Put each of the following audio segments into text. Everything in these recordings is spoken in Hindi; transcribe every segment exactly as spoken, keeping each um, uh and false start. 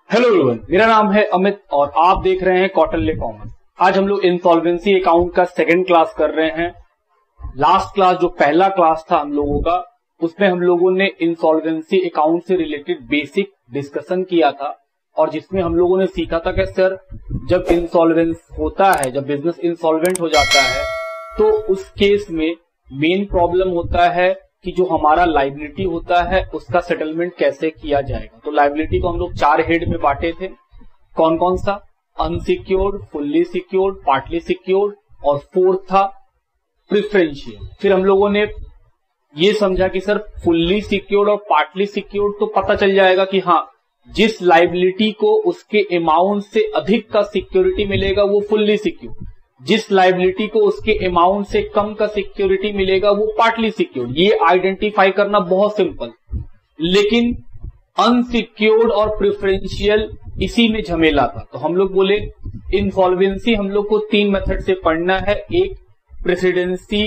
हेलो एवरीवन, मेरा नाम है अमित और आप देख रहे हैं कौटिल्य कॉमर्स। आज हम लोग इंसॉल्वेंसी अकाउंट का सेकंड क्लास कर रहे हैं। लास्ट क्लास जो पहला क्लास था हम लोगों का, उसमें हम लोगों ने इंसॉल्वेंसी अकाउंट से रिलेटेड बेसिक डिस्कशन किया था और जिसमें हम लोगों ने सीखा था कि सर जब इंसॉल्वेंस होता है, जब बिजनेस इंसॉल्वेंट हो जाता है तो उस केस में मेन प्रॉब्लम होता है कि जो हमारा लायबिलिटी होता है उसका सेटलमेंट कैसे किया जाएगा। तो लायबिलिटी को हम लोग चार हेड में बांटे थे। कौन कौन सा? Unsecured, fully secured, partly secured और फोर्थ था प्रिफरेंशियल। फिर हम लोगों ने ये समझा कि सर फुल्ली सिक्योर्ड और पार्टली सिक्योर्ड तो पता चल जाएगा कि हाँ, जिस लायबिलिटी को उसके अमाउंट से अधिक का सिक्योरिटी मिलेगा वो फुल्ली सिक्योर्ड, जिस लायबिलिटी को उसके अमाउंट से कम का सिक्योरिटी मिलेगा वो पार्टली सिक्योर्ड। ये आइडेंटिफाई करना बहुत सिंपल, लेकिन अनसिक्योर्ड और प्रिफरेंशियल इसी में झमेला था। तो हम लोग बोले इंसॉल्वेंसी हम लोग को तीन मेथड से पढ़ना है, एक प्रेसिडेंसी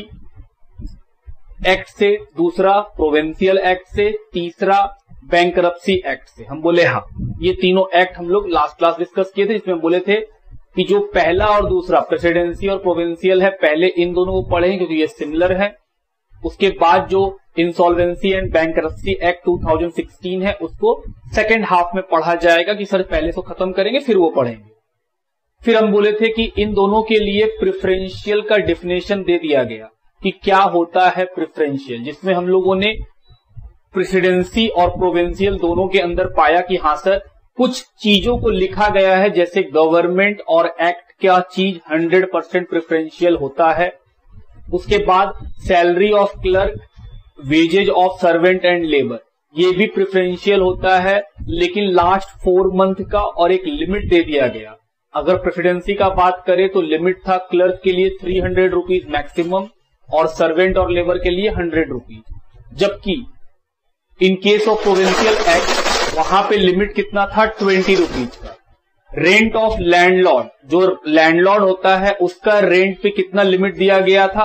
एक्ट से, दूसरा प्रोविंशियल एक्ट से, तीसरा बैंकरप्सी एक्ट से। हम बोले हाँ, ये तीनों एक्ट हम लोग लास्ट क्लास डिस्कस किए थे। इसमें बोले थे कि जो पहला और दूसरा प्रेसिडेंसी और प्रोविंशियल है, पहले इन दोनों को पढ़ें क्योंकि ये सिमिलर है। उसके बाद जो इंसॉल्वेंसी एंड बैंकरप्सी एक्ट दो हज़ार सोलह है उसको सेकेंड हाफ में पढ़ा जाएगा कि सर पहले से खत्म करेंगे फिर वो पढ़ेंगे। फिर हम बोले थे कि इन दोनों के लिए प्रिफरेंशियल का डिफिनेशन दे दिया गया कि क्या होता है प्रिफरेंशियल, जिसमें हम लोगों ने प्रेसिडेंसी और प्रोविंशियल दोनों के अंदर पाया कि हाँ सर कुछ चीजों को लिखा गया है, जैसे गवर्नमेंट और एक्ट क्या चीज हंड्रेड परसेंट प्रिफरेंशियल होता है। उसके बाद salary of clerk, wages of servant and labour, ये भी प्रिफरेंशियल होता है, लेकिन लास्ट फोर मंथ का और एक लिमिट दे दिया गया। अगर प्रेसिडेंसी का बात करें तो लिमिट था क्लर्क के लिए थ्री हंड्रेड रुपीज मैक्सिमम और सर्वेंट और लेबर के लिए हंड्रेड रुपीज, जबकि in case of provincial act वहां पे लिमिट कितना था? ट्वेंटी रुपीज का। रेंट ऑफ लैंडलॉर्ड, जो लैंडलॉर्ड होता है उसका रेंट पे कितना लिमिट दिया गया था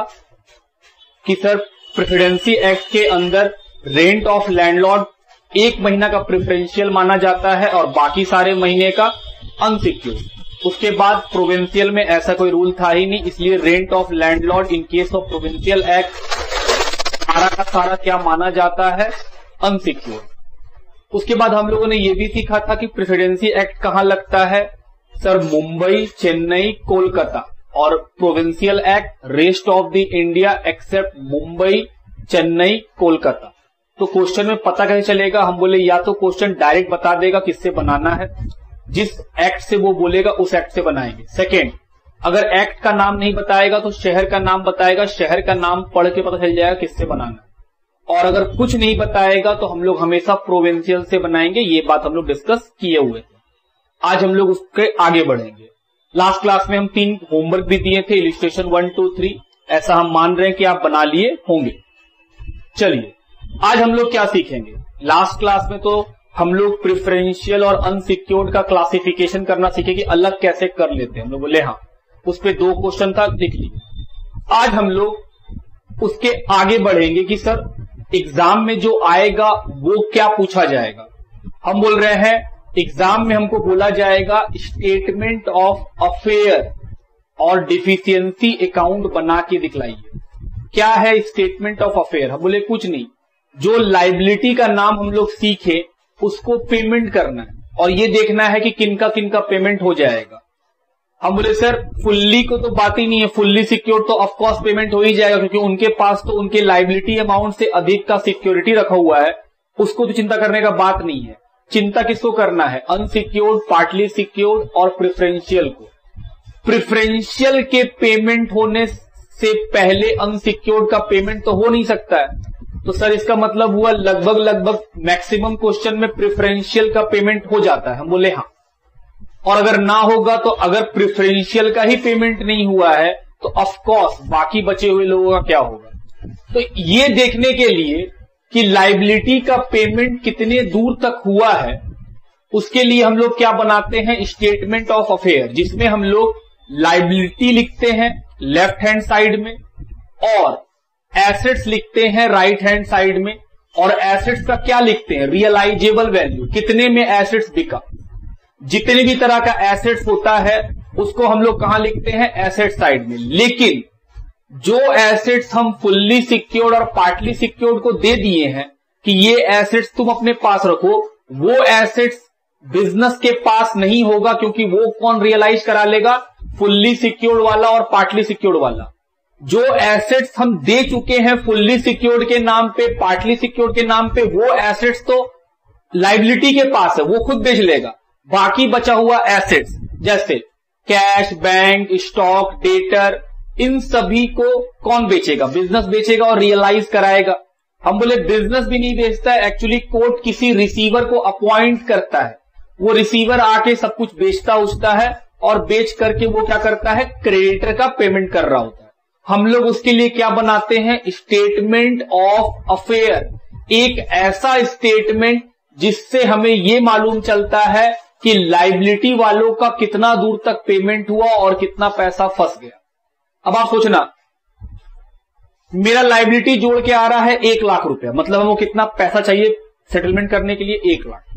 कि सर प्रेसिडेंसी एक्ट के अंदर रेंट ऑफ लैंडलॉर्ड एक महीना का प्रेफरेंशियल माना जाता है और बाकी सारे महीने का अनसिक्योर्ड। उसके बाद प्रोविंशियल में ऐसा कोई रूल था ही नहीं, इसलिए rent of landlord in case of provincial act सारा का सारा क्या माना जाता है? अनसिक्योर्ड। उसके बाद हम लोगों ने यह भी सीखा था कि प्रेसिडेंसी एक्ट कहां लगता है? सर मुंबई, चेन्नई, कोलकाता, और provincial act rest of the India except Mumbai, Chennai, Kolkata. तो क्वेश्चन में पता कैसे चलेगा? हम बोले या तो क्वेश्चन डायरेक्ट बता देगा किससे बनाना है, जिस एक्ट से वो बोलेगा उस एक्ट से बनाएंगे। सेकेंड, अगर एक्ट का नाम नहीं बताएगा तो शहर का नाम बताएगा, शहर का नाम पढ़ के पता चल जाएगा किससे बनाना है। और अगर कुछ नहीं बताएगा तो हम लोग हमेशा प्रोविंशियल से बनाएंगे। ये बात हम लोग डिस्कस किए हुए थे। आज हम लोग उसके आगे बढ़ेंगे। लास्ट क्लास में हम तीन होमवर्क भी दिए थे, इलिस्ट्रेशन वन टू थ्री, ऐसा हम मान रहे हैं कि आप बना लिए होंगे। चलिए आज हम लोग क्या सीखेंगे? लास्ट क्लास में तो हम लोग प्रिफरेंशियल और अनसिक्योर्ड का क्लासिफिकेशन करना सीखे कि अलग कैसे कर लेते हैं। हम लोग बोले हाँ, उस पर दो क्वेश्चन था, लिख लीजिए। आज हम लोग उसके आगे बढ़ेंगे कि सर एग्जाम में जो आएगा वो क्या पूछा जाएगा। हम बोल रहे हैं एग्जाम में हमको बोला जाएगा स्टेटमेंट ऑफ अफेयर और डिफिशियंसी अकाउंट बना के दिखलाइए। क्या है स्टेटमेंट ऑफ अफेयर? हम बोले कुछ नहीं, जो लायबिलिटी का नाम हम लोग सीखे उसको पेमेंट करना है और ये देखना है कि किनका किनका पेमेंट हो जाएगा। हम बोले सर फुल्ली को तो बात ही नहीं है, फुल्ली सिक्योर तो ऑफकोर्स पेमेंट हो ही जाएगा क्योंकि उनके पास तो उनके लायबिलिटी अमाउंट से अधिक का सिक्योरिटी रखा हुआ है, उसको तो चिंता करने का बात नहीं है। चिंता किसको करना है? अनसिक्योर्ड, पार्टली सिक्योर्ड और प्रिफरेंशियल को। प्रिफरेंशियल के पेमेंट होने से पहले अनसिक्योर्ड का पेमेंट तो हो नहीं सकता है, तो सर इसका मतलब हुआ लगभग लगभग मैक्सिमम क्वेश्चन में प्रिफरेंशियल का पेमेंट हो जाता है। हम बोले हाँ, और अगर ना होगा तो अगर प्रिफरेंशियल का ही पेमेंट नहीं हुआ है तो ऑफ कोर्स बाकी बचे हुए लोगों का क्या होगा। तो ये देखने के लिए कि लायबिलिटी का पेमेंट कितने दूर तक हुआ है, उसके लिए हम लोग क्या बनाते हैं? स्टेटमेंट ऑफ अफेयर, जिसमें हम लोग लायबिलिटी लिखते हैं लेफ्ट हैंड साइड में और एसेट्स लिखते हैं राइट हैंड साइड में, और एसेट्स का क्या लिखते हैं? रियलाइजेबल वैल्यू, कितने में एसेट्स बिका। जितने भी तरह का एसेट्स होता है उसको हम लोग कहां लिखते हैं, एसेट साइड में। लेकिन जो एसेट्स हम फुल्ली सिक्योर्ड और पार्टली सिक्योर्ड को दे दिए हैं कि ये एसेट्स तुम अपने पास रखो, वो एसेट्स बिजनेस के पास नहीं होगा, क्योंकि वो कौन रियलाइज करा लेगा, फुल्ली सिक्योर्ड वाला और पार्टली सिक्योर्ड वाला। जो एसेट्स हम दे चुके हैं फुल्ली सिक्योर्ड के नाम पे, पार्टली सिक्योर्ड के नाम पे, वो एसेट्स तो लाइबिलिटी के पास है, वो खुद बेच लेगा। बाकी बचा हुआ एसेट्स जैसे कैश, बैंक, स्टॉक, डेटर, इन सभी को कौन बेचेगा, बिजनेस बेचेगा और रियलाइज कराएगा। हम बोले बिजनेस भी नहीं बेचता है, एक्चुअली कोर्ट किसी रिसीवर को अपॉइंट करता है, वो रिसीवर आके सब कुछ बेचता उचता है और बेच करके वो क्या करता है, क्रेडिटर का पेमेंट कर रहा होता है। हम लोग उसके लिए क्या बनाते हैं, स्टेटमेंट ऑफ अफेयर, एक ऐसा स्टेटमेंट जिससे हमें ये मालूम चलता है कि लाइबिलिटी वालों का कितना दूर तक पेमेंट हुआ और कितना पैसा फंस गया। अब आप सोचना, मेरा लाइबिलिटी जोड़ के आ रहा है एक लाख रुपया, मतलब हमको कितना पैसा चाहिए सेटलमेंट करने के लिए, एक लाख।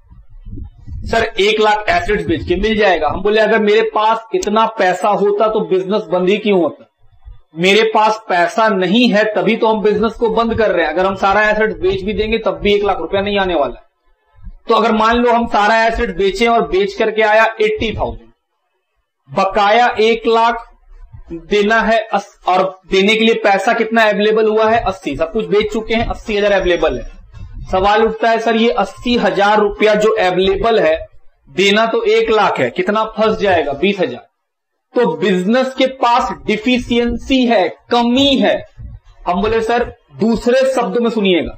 सर एक लाख एसेट्स बेच के मिल जाएगा। हम बोले अगर मेरे पास इतना पैसा होता तो बिजनेस बंद ही क्यों होता, मेरे पास पैसा नहीं है तभी तो हम बिजनेस को बंद कर रहे हैं। अगर हम सारा एसेट बेच भी देंगे तब भी एक लाख रुपया नहीं आने वाला है। तो अगर मान लो हम सारा एसेट बेचे और बेच करके आया एट्टी थाउजेंड, बकाया एक लाख देना है और देने के लिए पैसा कितना अवेलेबल हुआ है, अस्सी। सब कुछ बेच चुके हैं, अस्सी हजार अवेलेबल है। सवाल उठता है सर ये अस्सी हजार रुपया जो अवेलेबल है, देना तो एक लाख है, कितना फंस जाएगा, बीस हजार। तो बिजनेस के पास डिफिशियंसी है, कमी है। हम बोले सर दूसरे शब्दों में सुनिएगा,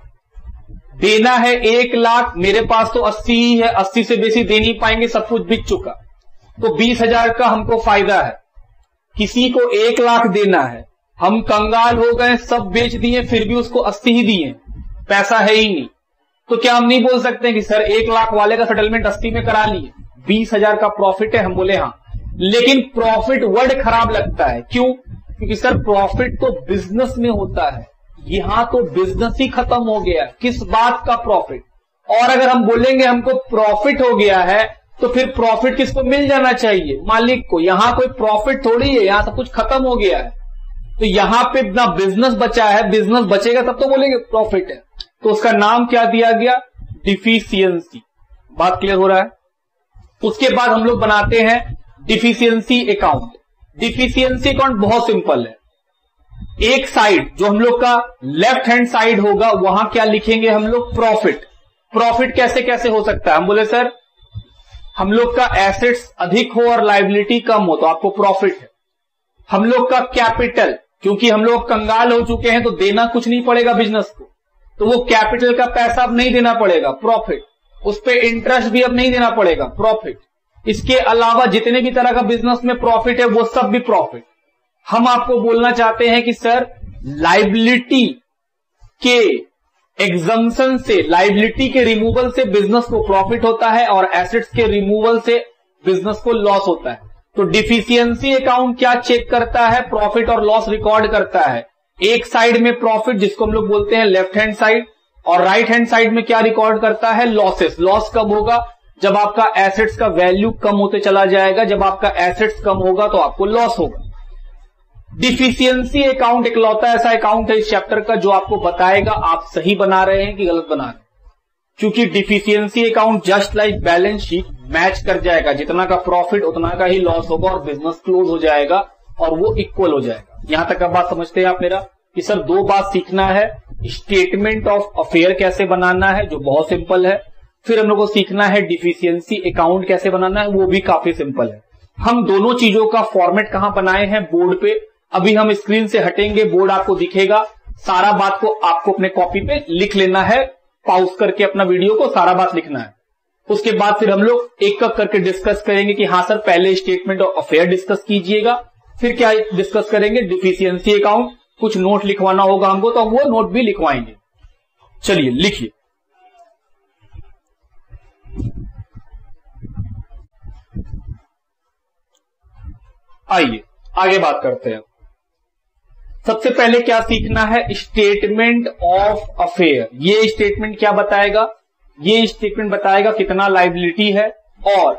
देना है एक लाख, मेरे पास तो अस्सी ही है, अस्सी से बेसी दे नहीं पाएंगे, सब कुछ बिक चुका, तो बीस हजार का हमको फायदा है। किसी को एक लाख देना है, हम कंगाल हो गए, सब बेच दिए, फिर भी उसको अस्सी ही दिए, पैसा है ही नहीं। तो क्या हम नहीं बोल सकते कि सर एक लाख वाले का सेटलमेंट अस्सी में करा लिए, बीस हजार का प्रॉफिट है? हम बोले हाँ, लेकिन प्रॉफिट वर्ड खराब लगता है, क्यों? क्योंकि सर प्रॉफिट तो बिजनेस में होता है, यहां तो बिजनेस ही खत्म हो गया, किस बात का प्रॉफिट? और अगर हम बोलेंगे हमको प्रॉफिट हो गया है तो फिर प्रॉफिट किसको मिल जाना चाहिए, मालिक को। यहां कोई प्रॉफिट थोड़ी है, यहां सब कुछ खत्म हो गया है। तो यहां पे ना बिजनेस बचा है, बिजनेस बचेगा तब तो बोलेंगे प्रॉफिट है। तो उसका नाम क्या दिया गया, डिफिशियंसी। बात क्लियर हो रहा है? उसके बाद हम लोग बनाते हैं डिफिशियंसी अकाउंट। डिफिशियंसी अकाउंट बहुत सिंपल है, एक साइड जो हम लोग का लेफ्ट हैंड साइड होगा वहां क्या लिखेंगे हम लोग, प्रॉफिट। प्रॉफिट कैसे कैसे हो सकता है? हम बोले सर हम लोग का एसेट्स अधिक हो और लायबिलिटी कम हो तो आपको प्रॉफिट है। हम लोग का कैपिटल, क्योंकि हम लोग कंगाल हो चुके हैं तो देना कुछ नहीं पड़ेगा बिजनेस को, तो वो कैपिटल का पैसा अब नहीं देना पड़ेगा, प्रॉफिट। उस पर इंटरेस्ट भी अब नहीं देना पड़ेगा, प्रॉफिट। इसके अलावा जितने भी तरह का बिजनेस में प्रॉफिट है वो सब भी प्रॉफिट। हम आपको बोलना चाहते हैं कि सर लायबिलिटी के एग्जम्पशन से, लायबिलिटी के रिमूवल से बिजनेस को प्रॉफिट होता है और एसेट्स के रिमूवल से बिजनेस को लॉस होता है। तो डिफिशियंसी अकाउंट क्या चेक करता है, प्रॉफिट और लॉस रिकॉर्ड करता है। एक साइड में प्रॉफिट जिसको हम लोग बोलते हैं लेफ्ट हैंड साइड, और राइट हैंड साइड में क्या रिकॉर्ड करता है, लॉसेस। लॉस कब होगा, जब आपका एसेट्स का वैल्यू कम होते चला जाएगा, जब आपका एसेट्स कम होगा तो आपको लॉस होगा। डिफिशियंसी अकाउंट इकलौता ऐसा अकाउंट है इस चैप्टर का जो आपको बताएगा आप सही बना रहे हैं कि गलत बना रहे हैं। क्योंकि deficiency account just like balance sheet match कर जाएगा, जितना का प्रॉफिट उतना का ही लॉस होगा और बिजनेस क्लोज हो जाएगा और वो इक्वल हो जाएगा। यहां तक का बात समझते हैं आप मेरा, कि सर दो बात सीखना है, स्टेटमेंट ऑफ अफेयर कैसे बनाना है जो बहुत सिंपल है, फिर हम लोग को सीखना है डिफिशियंसी अकाउंट कैसे बनाना है, वो भी काफी सिंपल है। हम दोनों चीजों का फॉर्मेट कहां बनाए हैं, बोर्ड पे। अभी हम स्क्रीन से हटेंगे, बोर्ड आपको दिखेगा, सारा बात को आपको अपने कॉपी पे लिख लेना है, पॉज करके अपना वीडियो को सारा बात लिखना है। उसके बाद फिर हम लोग एक एक करके डिस्कस करेंगे कि हाँ सर पहले स्टेटमेंट ऑफ अफेयर डिस्कस कीजिएगा, फिर क्या डिस्कस करेंगे, डिफिशियंसी अकाउंट। कुछ नोट लिखवाना होगा हमको तो वो नोट भी लिखवाएंगे। चलिए लिखिए। आइए आगे बात करते हैं। सबसे पहले क्या सीखना है, स्टेटमेंट ऑफ अफेयर। ये स्टेटमेंट क्या बताएगा, ये स्टेटमेंट बताएगा कितना लायबिलिटी है और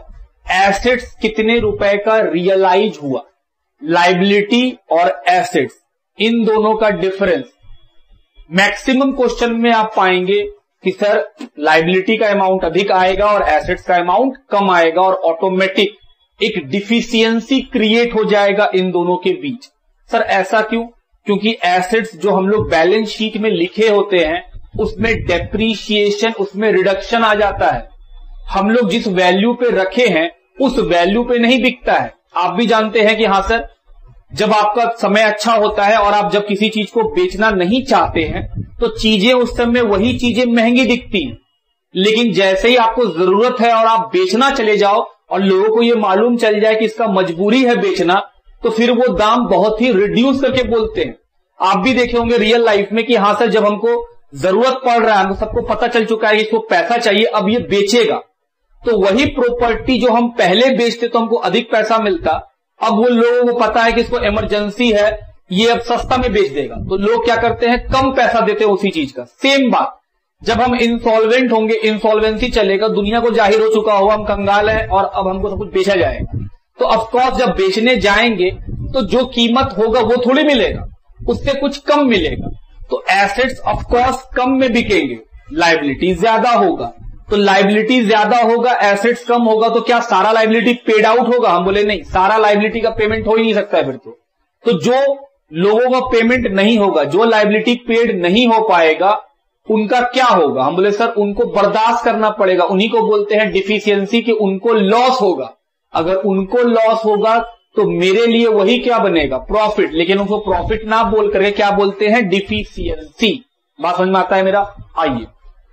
एसेट्स कितने रुपए का रियलाइज हुआ, लाइबिलिटी और एसेट्स इन दोनों का डिफरेंस। मैक्सिमम क्वेश्चन में आप पाएंगे कि सर लाइबिलिटी का अमाउंट अधिक आएगा और एसेट्स का अमाउंट कम आएगा, और ऑटोमेटिक एक डिफिशियंसी क्रिएट हो जाएगा इन दोनों के बीच। सर ऐसा क्यों? क्योंकि एसेट्स जो हम लोग बैलेंस शीट में लिखे होते हैं उसमें डेप्रीशिएशन, उसमें रिडक्शन आ जाता है। हम लोग जिस वैल्यू पे रखे हैं उस वैल्यू पे नहीं बिकता है। आप भी जानते हैं कि हाँ सर, जब आपका समय अच्छा होता है और आप जब किसी चीज को बेचना नहीं चाहते हैं तो चीजें उस समय वही चीजें महंगी दिखती हैं, लेकिन जैसे ही आपको जरूरत है और आप बेचना चले जाओ और लोगों को ये मालूम चल जाए कि इसका मजबूरी है बेचना, तो फिर वो दाम बहुत ही रिड्यूस करके बोलते हैं। आप भी देखे होंगे रियल लाइफ में कि हाँ सर, जब हमको जरूरत पड़ रहा है, हमको सबको पता चल चुका है कि इसको पैसा चाहिए, अब ये बेचेगा, तो वही प्रॉपर्टी जो हम पहले बेचते तो हमको अधिक पैसा मिलता, अब वो लोगों को पता है कि इसको इमरजेंसी है, ये अब सस्ता में बेच देगा, तो लोग क्या करते हैं, कम पैसा देते हैं उसी चीज का। सेम बात जब हम इंसॉल्वेंट होंगे, इंसॉल्वेंसी चलेगा, दुनिया को जाहिर हो चुका होगा हम कंगाल है और अब हमको सब कुछ बेचा जाएगा, तो ऑफकोर्स जब बेचने जाएंगे तो जो कीमत होगा वो थोड़ी मिलेगा, उससे कुछ कम मिलेगा। तो एसेट्स ऑफकोर्स कम में बिकेंगे, लाइबिलिटी ज्यादा होगा, तो लाइबिलिटी ज्यादा होगा, एसेट्स कम होगा, तो क्या सारा लाइबिलिटी पेड आउट होगा? हम बोले नहीं, सारा लाइबिलिटी का पेमेंट हो ही नहीं सकता है फिर तो। तो जो लोगों का पेमेंट नहीं होगा, जो लाइबिलिटी पेड नहीं हो पाएगा, उनका क्या होगा? हम बोले सर उनको बर्दाश्त करना पड़ेगा, उन्हीं को बोलते हैं डिफिशियंसी, कि उनको लॉस होगा। अगर उनको लॉस होगा तो मेरे लिए वही क्या बनेगा, प्रॉफिट, लेकिन उनको प्रॉफिट ना बोल करके क्या बोलते हैं, डिफिशियंसी। बात समझ में आता है मेरा? आइए,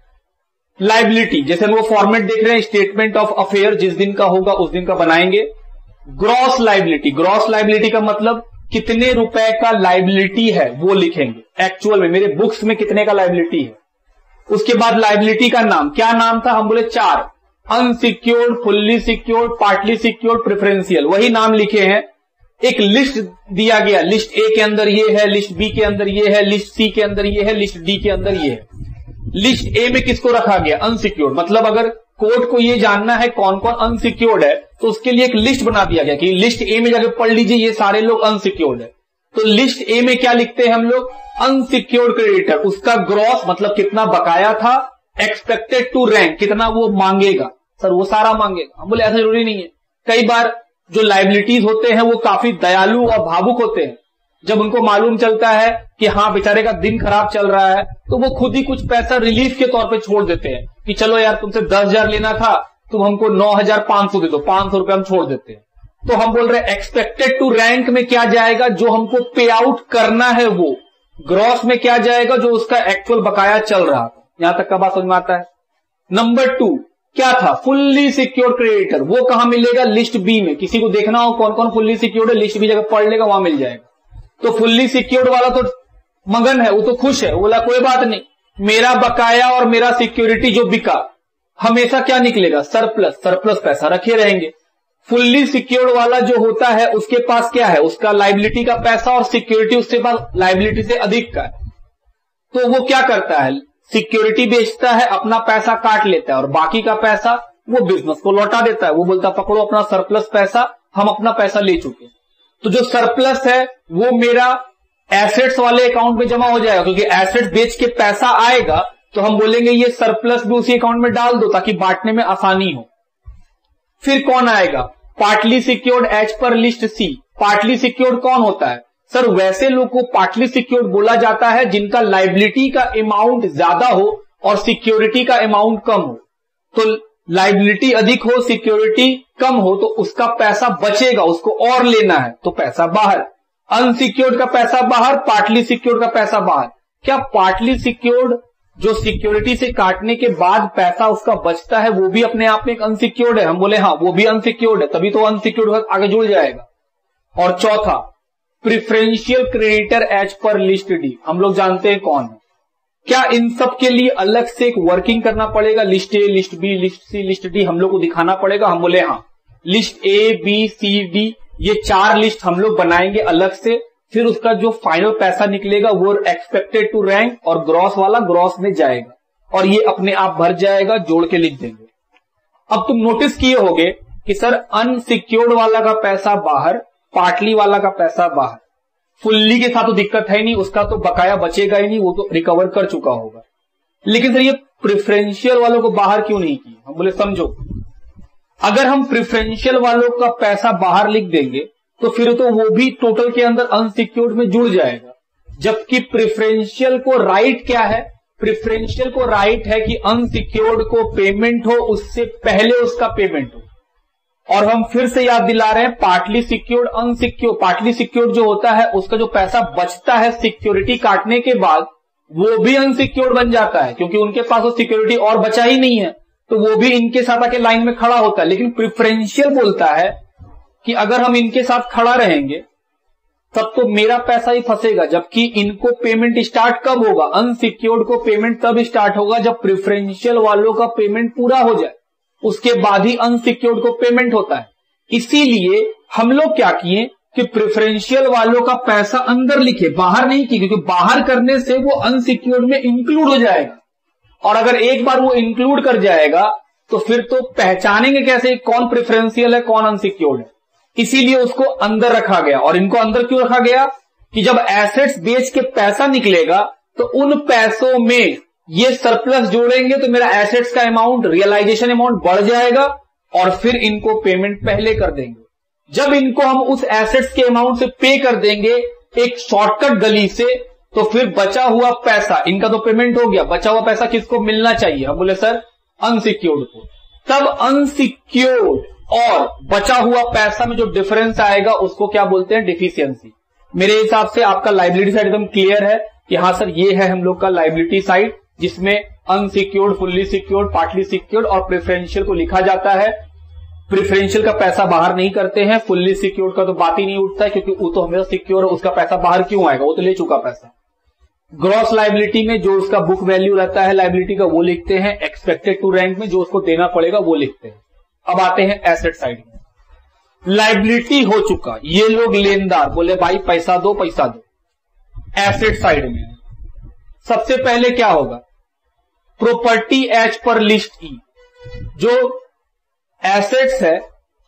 लाइबिलिटी जैसे हम वो फॉर्मेट देख रहे हैं, स्टेटमेंट ऑफ अफेयर जिस दिन का होगा उस दिन का बनाएंगे। ग्रॉस लाइबिलिटी, ग्रॉस लाइबिलिटी का मतलब कितने रुपए का लाइबिलिटी है वो लिखेंगे, एक्चुअल में मेरे बुक्स में कितने का लाइबिलिटी है। उसके बाद लाइबिलिटी का नाम, क्या नाम था? हम बोले चार, unsecured, fully secured, partly secured, preferential, वही नाम लिखे हैं। एक लिस्ट दिया गया, लिस्ट ए के अंदर ये है, लिस्ट बी के अंदर ये है, लिस्ट सी के अंदर ये है, लिस्ट डी के अंदर ये है। लिस्ट ए में किसको रखा गया? अनसिक्योर्ड, मतलब अगर कोर्ट को ये जानना है कौन कौन अनसिक्योर्ड है तो उसके लिए एक लिस्ट बना दिया गया कि लिस्ट ए में जाकर पढ़ लीजिए ये सारे लोग अनसिक्योर्ड है। तो लिस्ट ए में क्या लिखते हैं हम लोग? अनसिक्योर्ड क्रेडिटर, उसका ग्रॉस मतलब कितना बकाया था, एक्सपेक्टेड टू रैंक कितना वो मांगेगा, सर वो सारा मांगेगा। हम बोले ऐसा जरूरी नहीं है, कई बार जो लाइबिलिटीज होते हैं वो काफी दयालु और भावुक होते हैं। जब उनको मालूम चलता है कि हाँ बेचारे का दिन खराब चल रहा है तो वो खुद ही कुछ पैसा रिलीफ के तौर पे छोड़ देते हैं कि चलो यार तुमसे दस हजार लेना था, तुम हमको नौ हजार पांच सौ दे दो, पांच सौ रुपए हम छोड़ देते हैं। तो हम बोल रहे हैं एक्सपेक्टेड टू रैंक में क्या जाएगा, जो हमको पे आउट करना है वो। ग्रॉस में क्या जाएगा, जो उसका एक्चुअल बकाया चल रहा था। यहां तक का बात समझ में आता है। नंबर टू क्या था? फुल्ली सिक्योर्ड क्रेडिटर, वो कहां मिलेगा? लिस्ट बी में। किसी को देखना हो कौन कौन फुल्ली सिक्योर्ड है, लिस्ट बी जगह पढ़ लेगा, वहां मिल जाएगा। तो फुल्ली सिक्योर्ड वाला तो मगन है, वो तो खुश है, बोला कोई बात नहीं, मेरा बकाया और मेरा सिक्योरिटी जो बिका हमेशा क्या निकलेगा? सरप्लस, सरप्लस पैसा रखे रहेंगे। फुल्ली सिक्योर्ड वाला जो होता है उसके पास क्या है? उसका लाइबिलिटी का पैसा और सिक्योरिटी उसके पास लाइबिलिटी से अधिक का है। तो वो क्या करता है? सिक्योरिटी बेचता है, अपना पैसा काट लेता है और बाकी का पैसा वो बिजनेस को लौटा देता है। वो बोलता पकड़ो अपना सरप्लस पैसा, हम अपना पैसा ले चुके। तो जो सरप्लस है वो मेरा एसेट्स वाले अकाउंट में जमा हो जाएगा, क्योंकि एसेट्स बेच के पैसा आएगा तो हम बोलेंगे ये सरप्लस भी उसी अकाउंट में डाल दो ताकि बांटने में आसानी हो। फिर कौन आएगा? पार्टली सिक्योर्ड एज पर लिस्ट सी। पार्टली सिक्योर्ड कौन होता है? सर वैसे लोग को पार्टली सिक्योर्ड बोला जाता है जिनका लाइबिलिटी का अमाउंट ज्यादा हो और सिक्योरिटी का अमाउंट कम हो। तो लाइबिलिटी अधिक हो, सिक्योरिटी कम हो, तो उसका पैसा बचेगा, उसको और लेना है तो पैसा बाहर। अनसिक्योर्ड का पैसा बाहर, पार्टली सिक्योर्ड का पैसा बाहर। क्या पार्टली सिक्योर्ड जो सिक्योरिटी से काटने के बाद पैसा उसका बचता है वो भी अपने आप में एक अनसिक्योर्ड है? हम बोले हाँ वो भी अनसिक्योर्ड है, तभी तो अनसिक्योर्ड आगे जुड़ जाएगा। और चौथा प्रिफरेंशियल क्रेडिटर एज पर लिस्ट डी, हम लोग जानते हैं कौन है। क्या इन सब के लिए अलग से एक वर्किंग करना पड़ेगा? List A, list B, list C, list D हम लोग को दिखाना पड़ेगा? हम बोले हाँ, list A B C D ये चार लिस्ट हम लोग बनाएंगे अलग से। फिर उसका जो फाइनल पैसा निकलेगा वो एक्सपेक्टेड टू रैंक और ग्रॉस वाला ग्रॉस में जाएगा और ये अपने आप भर जाएगा, जोड़ के लिख देंगे। अब तुम नोटिस किए होगे कि सर अनसिक्योर्ड वाला का पैसा बाहर, पार्टली वाला का पैसा बाहर, फुल्ली के साथ तो दिक्कत है नहीं, उसका तो बकाया बचेगा ही नहीं, वो तो रिकवर कर चुका होगा। लेकिन सर ये प्रेफरेंशियल वालों को बाहर क्यों नहीं किया? हम बोले समझो, अगर हम प्रेफरेंशियल वालों का पैसा बाहर लिख देंगे तो फिर तो वो भी टोटल के अंदर अनसिक्योर्ड में जुड़ जाएगा, जबकि प्रेफरेंशियल को राइट क्या है? प्रेफरेंशियल को राइट है कि अनसिक्योर्ड को पेमेंट हो उससे पहले उसका पेमेंट हो। और हम फिर से याद दिला रहे हैं, partly secured, unsecured, partly secured जो होता है उसका जो पैसा बचता है सिक्योरिटी काटने के बाद, वो भी अनसिक्योर्ड बन जाता है, क्योंकि उनके पास वो सिक्योरिटी और बचा ही नहीं है, तो वो भी इनके साथ आके लाइन में खड़ा होता है। लेकिन प्रेफरेंशियल बोलता है कि अगर हम इनके साथ खड़ा रहेंगे तब तो मेरा पैसा ही फंसेगा, जबकि इनको पेमेंट स्टार्ट कब होगा? अनसिक्योर्ड को पेमेंट तब स्टार्ट होगा जब प्रेफरेंशियल वालों का पेमेंट पूरा हो जाए, उसके बाद ही अनसिक्योर्ड को पेमेंट होता है। इसीलिए हम लोग क्या किए कि प्रेफरेंशियल वालों का पैसा अंदर लिखे, बाहर नहीं किए, क्योंकि बाहर करने से वो अनसिक्योर्ड में इंक्लूड हो जाएगा, और अगर एक बार वो इंक्लूड कर जाएगा तो फिर तो पहचानेंगे कैसे कौन प्रेफरेंशियल है कौन अनसिक्योर्ड है। इसीलिए उसको अंदर रखा गया। और इनको अंदर क्यों रखा गया? कि जब एसेट्स बेच के पैसा निकलेगा तो उन पैसों में ये सरप्लस जोड़ेंगे तो मेरा एसेट्स का अमाउंट, रियलाइजेशन अमाउंट बढ़ जाएगा, और फिर इनको पेमेंट पहले कर देंगे। जब इनको हम उस एसेट्स के अमाउंट से पे कर देंगे एक शॉर्टकट गली से, तो फिर बचा हुआ पैसा, इनका तो पेमेंट हो गया, बचा हुआ पैसा किसको मिलना चाहिए? हम बोले सर अनसिक्योर्ड को। तब अनसिक्योर्ड और बचा हुआ पैसा में जो डिफरेंस आएगा उसको क्या बोलते हैं? डिफिशियंसी। मेरे हिसाब से आपका लायबिलिटी साइड एकदम क्लियर है कि हाँ सर ये है हम लोग का लायबिलिटी साइड, जिसमें unsecured, fully secured, partly secured और प्रेफरेंशियल को लिखा जाता है। प्रेफरेंशियल का पैसा बाहर नहीं करते हैं, फुल्ली सिक्योर्ड का तो बात ही नहीं उठता है, क्योंकि वो तो हमेशा सिक्योर है, उसका पैसा बाहर क्यों आएगा, वो तो ले चुका पैसा। ग्रॉस लायबिलिटी में जो उसका बुक वैल्यू रहता है लायबिलिटी का वो लिखते हैं, एक्सपेक्टेड टू रैंक में जो उसको देना पड़ेगा वो लिखते हैं। अब आते हैं एसेट साइड में। लायबिलिटी हो चुका, ये लोग लेनदार बोले भाई पैसा दो पैसा दो। एसेट साइड में सबसे पहले क्या होगा? प्रॉपर्टी एज पर लिस्ट ई, जो एसेट्स है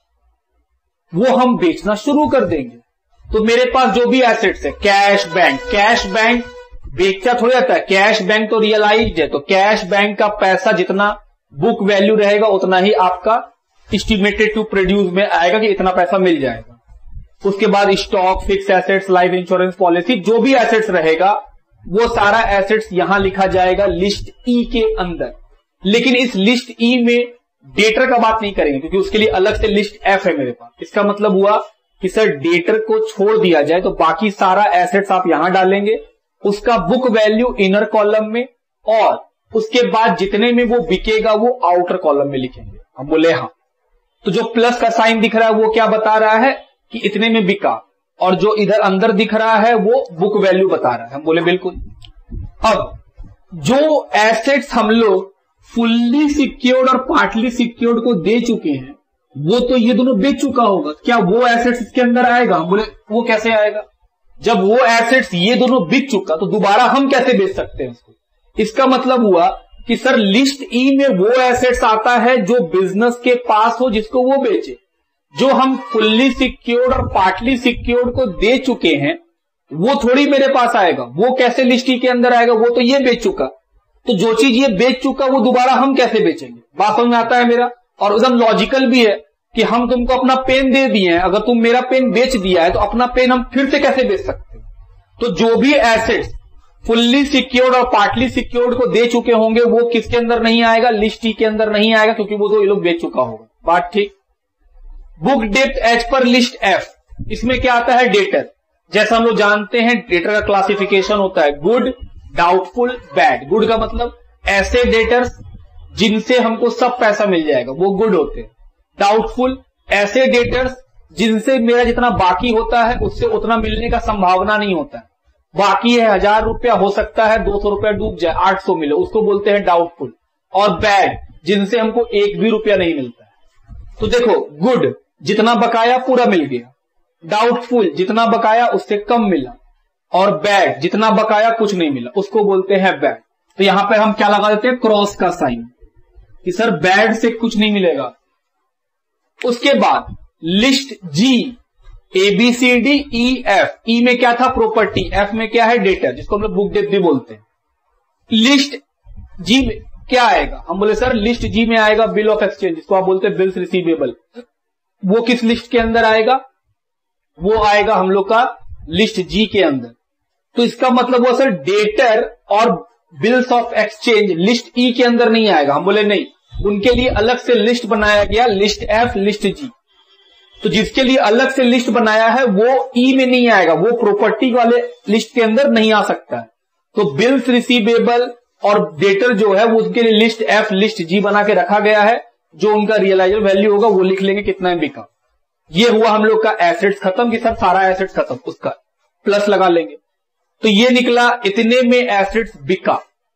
वो हम बेचना शुरू कर देंगे। तो मेरे पास जो भी एसेट्स है, कैश बैंक, कैश बैंक बेचा थोड़ी जाता है, कैश बैंक तो रियलाइज्ड है, तो कैश बैंक का पैसा जितना बुक वैल्यू रहेगा उतना ही आपका एस्टिमेटेड टू प्रोड्यूस में आएगा कि इतना पैसा मिल जाएगा। उसके बाद stock, fix assets, life insurance policy, जो भी एसेट्स रहेगा वो सारा एसेट्स यहां लिखा जाएगा लिस्ट ई के अंदर। लेकिन इस लिस्ट ई में डेटर का बात नहीं करेंगे, क्योंकि उसके लिए अलग से लिस्ट एफ है मेरे पास। इसका मतलब हुआ कि सर डेटर को छोड़ दिया जाए तो बाकी सारा एसेट्स आप यहां डालेंगे, उसका बुक वैल्यू इनर कॉलम में, और उसके बाद जितने में वो बिकेगा वो आउटर कॉलम में लिखेंगे। हम बोले हाँ। तो जो प्लस का साइन दिख रहा है वो क्या बता रहा है कि इतने में बिका, और जो इधर अंदर दिख रहा है वो बुक वैल्यू बता रहा है। हम बोले बिल्कुल। अब जो एसेट्स हम लोग फुल्ली सिक्योर्ड और पार्टली सिक्योर्ड को दे चुके हैं वो तो ये दोनों बेच चुका होगा, क्या वो एसेट्स इसके अंदर आएगा? हम बोले वो कैसे आएगा? जब वो एसेट्स ये दोनों बिक चुका तो दोबारा हम कैसे बेच सकते हैं उसको? इसका मतलब हुआ कि सर लिस्ट ई में वो एसेट्स आता है जो बिजनेस के पास हो जिसको वो बेचे। जो हम फुल्ली सिक्योर्ड और पार्टली सिक्योर्ड को दे चुके हैं वो थोड़ी मेरे पास आएगा, वो कैसे लिस्ट ई के अंदर आएगा? वो तो ये बेच चुका। तो जो चीज ये बेच चुका वो दोबारा हम कैसे बेचेंगे? बात समझ में आता है मेरा? और एकदम लॉजिकल भी है कि हम तुमको अपना पेन दे दिए हैं, अगर तुम मेरा पेन बेच दिया है तो अपना पेन हम फिर से कैसे बेच सकते हैं? तो जो भी एसेट्स फुल्ली सिक्योर्ड और पार्टली सिक्योर्ड को दे चुके होंगे वो किसके अंदर नहीं आएगा? लिस्ट ई के अंदर नहीं आएगा, क्योंकि वो तो ये लोग बेच चुका होगा। बात ठीक। बुक डेप्थ एज पर लिस्ट एफ, इसमें क्या आता है? डेटर। जैसा हम लोग जानते हैं डेटर का क्लासिफिकेशन होता है गुड, डाउटफुल, बैड। गुड का मतलब ऐसे डेटर्स जिनसे हमको सब पैसा मिल जाएगा, वो गुड होते हैं। डाउटफुल ऐसे डेटर्स जिनसे मेरा जितना बाकी होता है उससे उतना मिलने का संभावना नहीं होता है। बाकी है हजार रुपया, हो सकता है दो सौ रुपया डूब जाए, आठ सौ मिले, उसको बोलते हैं डाउटफुल। और बैड जिनसे हमको एक भी रुपया नहीं मिलता है। तो देखो, गुड जितना बकाया पूरा मिल गया, डाउटफुल जितना बकाया उससे कम मिला, और बैड जितना बकाया कुछ नहीं मिला, उसको बोलते हैं बैड। तो यहां पर हम क्या लगा देते हैं? क्रॉस का साइन, कि सर बैड से कुछ नहीं मिलेगा, उसके बाद list G, A B C D E F. E में क्या था? प्रॉपर्टी। एफ में क्या है? डेटर, जिसको हम लोग बुक डेट भी बोलते हैं। लिस्ट जी में क्या आएगा? हम बोले सर लिस्ट जी में आएगा बिल ऑफ एक्सचेंज, जिसको आप बोलते हैं बिल्स रिसीवेबल। वो किस लिस्ट के अंदर आएगा? वो आएगा हम लोग का लिस्ट जी के अंदर। तो इसका मतलब हुआ सर डेटर और bills of exchange list E के अंदर नहीं आएगा। हम बोले नहीं, उनके लिए अलग से लिस्ट बनाया गया, लिस्ट एफ, लिस्ट जी। तो जिसके लिए अलग से लिस्ट बनाया है वो ई में नहीं आएगा, वो प्रॉपर्टी वाले लिस्ट के अंदर नहीं आ सकता है। तो बिल्स रिसीवेबल और डेटर जो है वो उसके लिए लिस्ट एफ, लिस्ट जी बना के रखा गया है। जो उनका रियलाइजेबल वैल्यू होगा वो लिख लेंगे कितना बिका। ये हुआ हम लोग का एसेट्स खत्म, कि सर सारा एसेट्स खत्म, उसका प्लस लगा लेंगे। तो ये निकला इतने में एसेट्स बिका।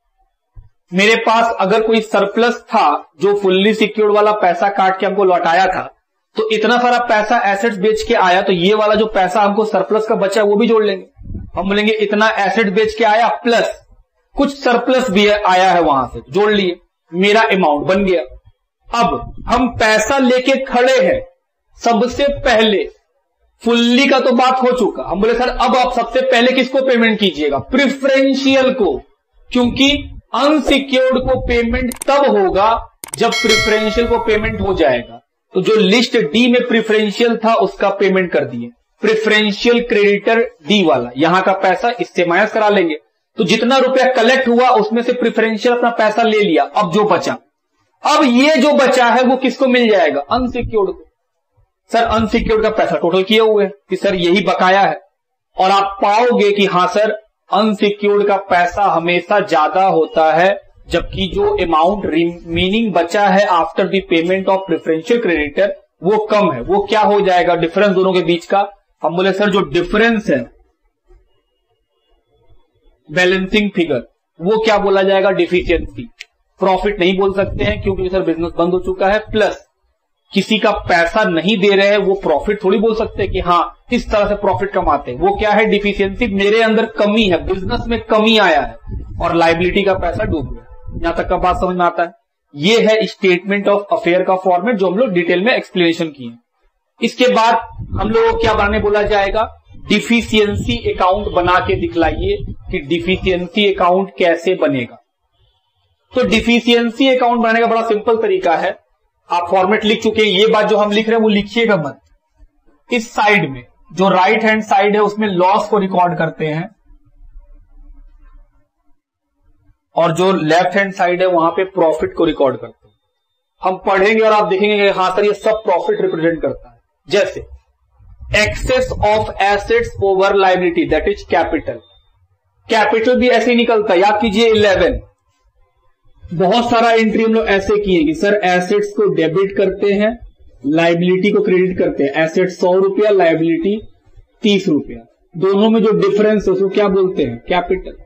मेरे पास अगर कोई सरप्लस था जो फुल्ली सिक्योर्ड वाला पैसा काट के हमको लौटाया था, तो इतना सारा पैसा एसेट्स बेच के आया, तो ये वाला जो पैसा हमको सरप्लस का बचा है वो भी जोड़ लेंगे। हम बोलेंगे इतना एसेट बेच के आया प्लस कुछ सरप्लस भी आया है वहां से, जोड़ लिए, मेरा अमाउंट बन गया। अब हम पैसा लेके खड़े हैं, सबसे पहले फुल्ली का तो बात हो चुका। हम बोले सर अब आप सबसे पहले किसको पेमेंट कीजिएगा? प्रिफरेंशियल को, क्योंकि अनसिक्योर्ड को पेमेंट तब होगा जब प्रिफरेंशियल को पेमेंट हो जाएगा। तो जो लिस्ट डी में प्रिफरेंशियल था उसका पेमेंट कर दिए, प्रिफरेंशियल क्रेडिटर डी वाला, यहां का पैसा इससे माइनस करा लेंगे। तो जितना रुपया कलेक्ट हुआ उसमें से प्रिफरेंशियल अपना पैसा ले लिया। अब जो बचा, अब ये जो बचा है वो किसको मिल जाएगा? अनसिक्योर्ड को। सर अनसिक्योर्ड का पैसा टोटल किए हुए कि सर यही बकाया है, और आप पाओगे कि हां सर अनसिक्योर्ड का पैसा हमेशा ज्यादा होता है, जबकि जो अमाउंट रिमेनिंग बचा है after the payment of preferential creditor वो कम है। वो क्या हो जाएगा? डिफरेंस दोनों के बीच का। हम बोले सर जो डिफरेंस है बैलेंसिंग फिगर, वो क्या बोला जाएगा? डिफिशियंसी। प्रॉफिट नहीं बोल सकते हैं क्योंकि सर बिजनेस बंद हो चुका है। प्लस किसी का पैसा नहीं दे रहे हैं, वो प्रॉफिट थोड़ी बोल सकते हैं कि हाँ इस तरह से प्रॉफिट कमाते हैं। वो क्या है? डिफिशियंसी। मेरे अंदर कमी है, बिजनेस में कमी आया है और लाइबिलिटी का पैसा डूब गया। यहां तक का बात समझ में आता है? ये है स्टेटमेंट ऑफ अफेयर का फॉर्मेट जो हम लोग डिटेल में एक्सप्लेनेशन किए। इसके बाद हम लोगों को क्या बनाने बोला जाएगा? डिफिशियंसी अकाउंट बना के दिखलाइए कि डिफिशियंसी अकाउंट कैसे बनेगा। तो डिफिशियंसी अकाउंट बनाने का बड़ा सिंपल तरीका है। आप फॉर्मेट लिख चुके हैं, ये बात जो हम लिख रहे हैं वो लिखिएगा मत। इस साइड में जो राइट हैंड साइड है उसमें लॉस को रिकॉर्ड करते हैं, और जो लेफ्ट हैंड साइड है वहां पे प्रॉफिट को रिकॉर्ड करते हैं। हम पढ़ेंगे और आप देखेंगे कि हाँ सर ये सब प्रॉफिट रिप्रेजेंट करता है। जैसे excess of assets over liability, that is capital. Capital भी ऐसे ही निकलता है, याद कीजिए इलेवन। बहुत सारा एंट्री हम लोग ऐसे किए कि सर एसेट्स को डेबिट करते हैं, लायबिलिटी को क्रेडिट करते हैं। एसेट सौ रुपया, लायबिलिटी तीस रुपया, दोनों में जो डिफरेंस है उसको क्या बोलते हैं? कैपिटल।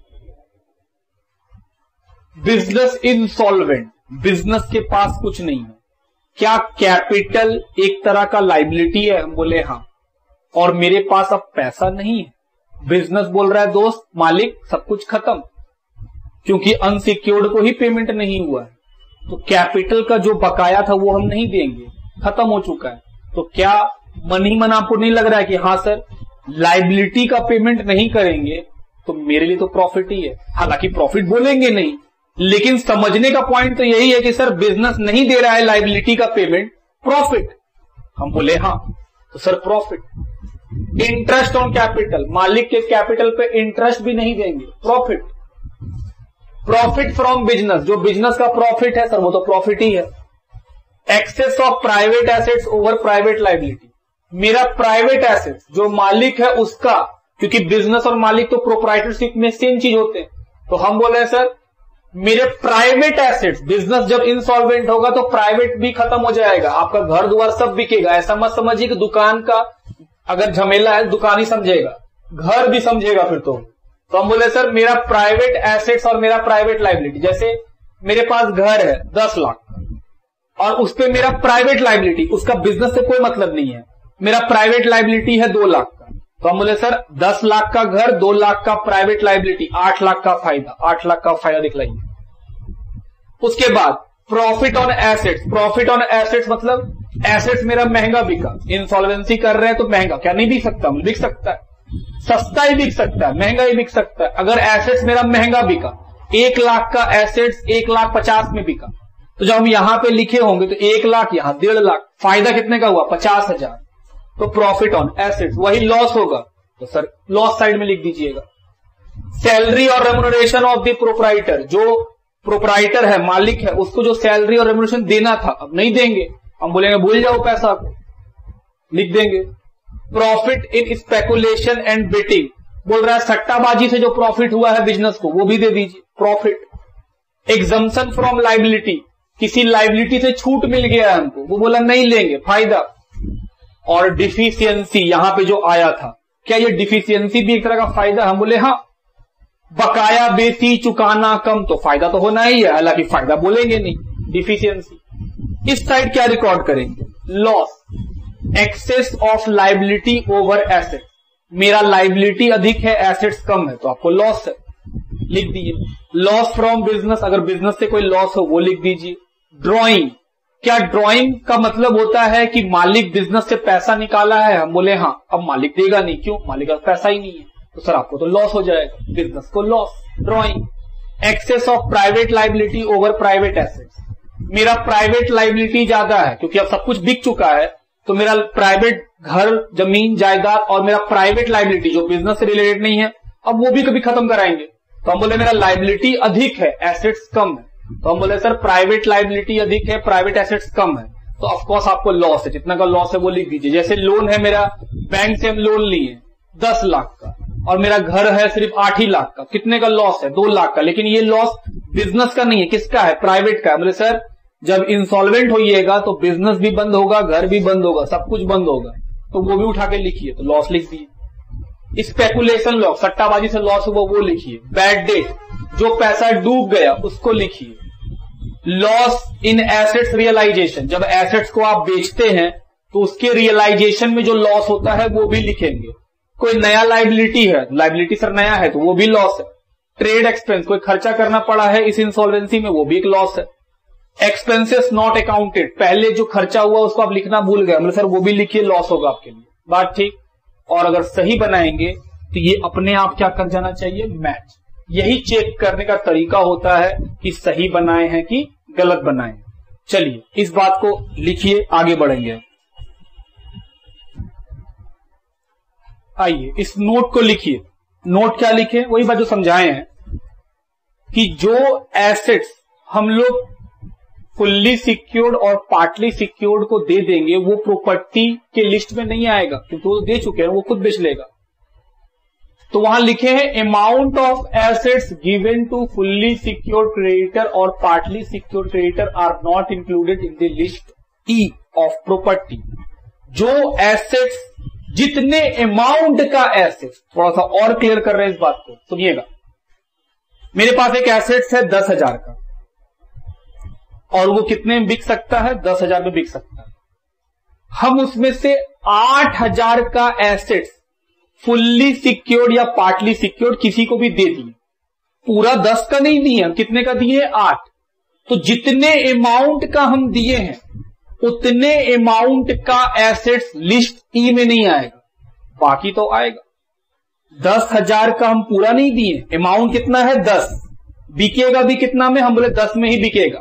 बिजनेस इंसॉल्वेंट, बिजनेस के पास कुछ नहीं है, क्या कैपिटल एक तरह का लायबिलिटी है? हम बोले हाँ, और मेरे पास अब पैसा नहीं है। बिजनेस बोल रहा है दोस्त मालिक सब कुछ खत्म, क्योंकि अनसिक्योर्ड को ही पेमेंट नहीं हुआ है, तो कैपिटल का जो बकाया था वो हम नहीं देंगे, खत्म हो चुका है। तो क्या मन ही मन आपको नहीं लग रहा है कि हाँ सर लायबिलिटी का पेमेंट नहीं करेंगे तो मेरे लिए तो प्रॉफिट ही है? हालांकि प्रॉफिट बोलेंगे नहीं, लेकिन समझने का पॉइंट तो यही है कि सर बिजनेस नहीं दे रहा है लायबिलिटी का पेमेंट, प्रॉफिट। हम बोले हाँ, तो sir profit. Interest on capital, मालिक के कैपिटल पे इंटरेस्ट भी नहीं देंगे, प्रॉफिट। प्रॉफिट फ्रॉम बिजनेस, जो बिजनेस का प्रॉफिट है सर वो तो प्रॉफिट ही है। Excess of private assets over private liability, मेरा प्राइवेट एसेट्स जो मालिक है उसका, क्योंकि बिजनेस और मालिक तो प्रोप्राइटरशिप में सेम चीज होते हैं, तो हम बोले सर मेरे प्राइवेट एसेट्स, बिजनेस जब इंसॉल्वेंट होगा तो प्राइवेट भी खत्म हो जाएगा, आपका घर द्वार सब बिकेगा। ऐसा मत समझिए कि दुकान का अगर झमेला है दुकान ही समझेगा, घर भी समझेगा फिर तो। तो हम बोले सर मेरा प्राइवेट एसेट्स और मेरा प्राइवेट लायबिलिटी, जैसे मेरे पास घर है दस लाख और उस पर मेरा प्राइवेट लायबिलिटी, उसका बिजनेस से कोई मतलब नहीं है, मेरा प्राइवेट लायबिलिटी है दो लाख का, तो हम बोले सर दस लाख का घर, दो लाख का प्राइवेट लायबिलिटी, आठ लाख का फायदा, आठ लाख का फायदा दिखलाइए। उसके बाद profit on assets, profit on assets मतलब एसेट्स मेरा महंगा बिका, इंसॉल्वेंसी कर रहे हैं तो महंगा, क्या नहीं बिक सकता? बिक सकता है, सस्ता ही बिक सकता है, महंगा ही बिक सकता है। अगर एसेट्स मेरा महंगा बिका, एक लाख का एसेट्स एक लाख पचास में बिका, तो जब हम यहां पे लिखे होंगे तो एक लाख यहां डेढ़ लाख, फायदा कितने का हुआ? पचास हजार। तो प्रॉफिट ऑन एसेट्स, वही लॉस होगा तो सर लॉस साइड में लिख दीजिएगा। सैलरी और रेम्युनरेशन ऑफ द प्रोप्राइटर, जो प्रोप्राइटर है, मालिक है, उसको जो सैलरी और रेम्युनरेशन देना था अब नहीं देंगे, हम बोलेंगे भूल जाओ पैसा को, लिख देंगे। Profit in speculation and betting, बोल रहा है सट्टाबाजी से जो प्रॉफिट हुआ है बिजनेस को वो भी दे दीजिए, प्रॉफिट। एग्जम्पशन फ्रॉम लाइबिलिटी, किसी लाइबिलिटी से छूट मिल गया है हमको, वो बोला नहीं लेंगे, फायदा। और डिफिशियंसी यहां पे जो आया था, क्या ये डिफिशियंसी भी एक तरह का फायदा? हम बोले हाँ, बकाया बेसी चुकाना कम, तो फायदा तो होना ही है, हालांकि फायदा बोलेंगे नहीं, डिफिशियंसी। इस साइड क्या रिकॉर्ड करेंगे? Loss, excess of liability over asset, मेरा लाइबिलिटी अधिक है, एसेट्स कम है, तो आपको लॉस है, लिख दीजिए। लॉस फ्रॉम बिजनेस, अगर बिजनेस से कोई लॉस हो वो लिख दीजिए। ड्रॉइंग, क्या ड्रॉइंग का मतलब होता है कि मालिक बिजनेस से पैसा निकाला है? हम बोले हाँ, अब मालिक देगा नहीं, क्यों? मालिक का पैसा ही नहीं है, तो सर आपको तो लॉस हो जाएगा, बिजनेस को loss, drawing. Excess of private liability over private assets, मेरा प्राइवेट लाइबिलिटी ज्यादा है क्योंकि अब सब कुछ बिक चुका है, तो मेरा प्राइवेट घर जमीन जायदाद और मेरा प्राइवेट लाइबिलिटी जो बिजनेस से रिलेटेड नहीं है, अब वो भी कभी खत्म कराएंगे, तो हम बोले मेरा लाइबिलिटी अधिक है, एसेट्स कम है, तो हम बोले सर प्राइवेट लाइबिलिटी अधिक है, प्राइवेट एसेट्स कम है, तो ऑफकोर्स आपको लॉस है, जितना का लॉस है वो लिख दीजिए। जैसे लोन है मेरा, बैंक से हम लोन लिए दस लाख का और मेरा घर है सिर्फ आठ ही लाख का, कितने का लॉस है? दो लाख का, लेकिन ये लॉस बिजनेस का नहीं है, किसका है? प्राइवेट का है। बोले सर जब इंसॉल्वेंट होइएगा तो बिजनेस भी बंद होगा, घर भी बंद होगा, सब कुछ बंद होगा, तो वो भी उठा के लिखिए, तो लॉस लिख दिए। स्पेकुलेशन लॉस, सट्टाबाजी से लॉस हुआ वो लिखिए। बैड डेट, जो पैसा डूब गया उसको लिखिए। लॉस इन एसेट्स रियलाइजेशन, जब एसेट्स को आप बेचते हैं तो उसके रियलाइजेशन में जो लॉस होता है वो भी लिखेंगे। कोई नया लाइबिलिटी है, लाइबिलिटी सर नया है तो वो भी लॉस है। ट्रेड एक्सपेंस, कोई खर्चा करना पड़ा है इस इंसॉल्वेंसी में, वो भी एक लॉस है। एक्सपेंसेस नॉट अकाउंटेड, पहले जो खर्चा हुआ उसको आप लिखना भूल गए, मतलब सर वो भी लिखिए, लॉस होगा आपके लिए, बात ठीक। और अगर सही बनाएंगे तो ये अपने आप क्या कर जाना चाहिए? मैच। यही चेक करने का तरीका होता है कि सही बनाए हैं कि गलत बनाए हैं। चलिए इस बात को लिखिए, आगे बढ़ेंगे। आइए इस नोट को लिखिए। नोट क्या लिखे? वही बात जो समझाए हैं कि जो एसेट्स हम लोग फुल्ली सिक्योर्ड और पार्टली सिक्योर्ड को दे देंगे वो प्रॉपर्टी के लिस्ट में नहीं आएगा, क्योंकि वो दे चुके हैं, वो खुद बेच लेगा। तो वहां लिखे हैं amount of assets given to fully secured creditor और partly secured creditor are not included in the list E of property. जो एसेट्स, जितने अमाउंट का एसेट्स, थोड़ा सा और क्लियर कर रहे हैं इस बात को, सुनिएगा। मेरे पास एक एसेट्स है दस हजार का और वो कितने में बिक सकता है? दस हजार में बिक सकता है। हम उसमें से आठ हजार का एसेट्स फुल्ली सिक्योर्ड या पार्टली सिक्योर्ड किसी को भी दे दिए, पूरा दस का नहीं दिए, हम कितने का दिए? आठ। तो जितने अमाउंट का हम दिए हैं उतने अमाउंट का एसेट्स लिस्ट ई में नहीं आएगा, बाकी तो आएगा। दस हजार का हम पूरा नहीं दिए, अमाउंट कितना है? दस, बिकेगा भी कितना में? हम बोले दस में ही बिकेगा।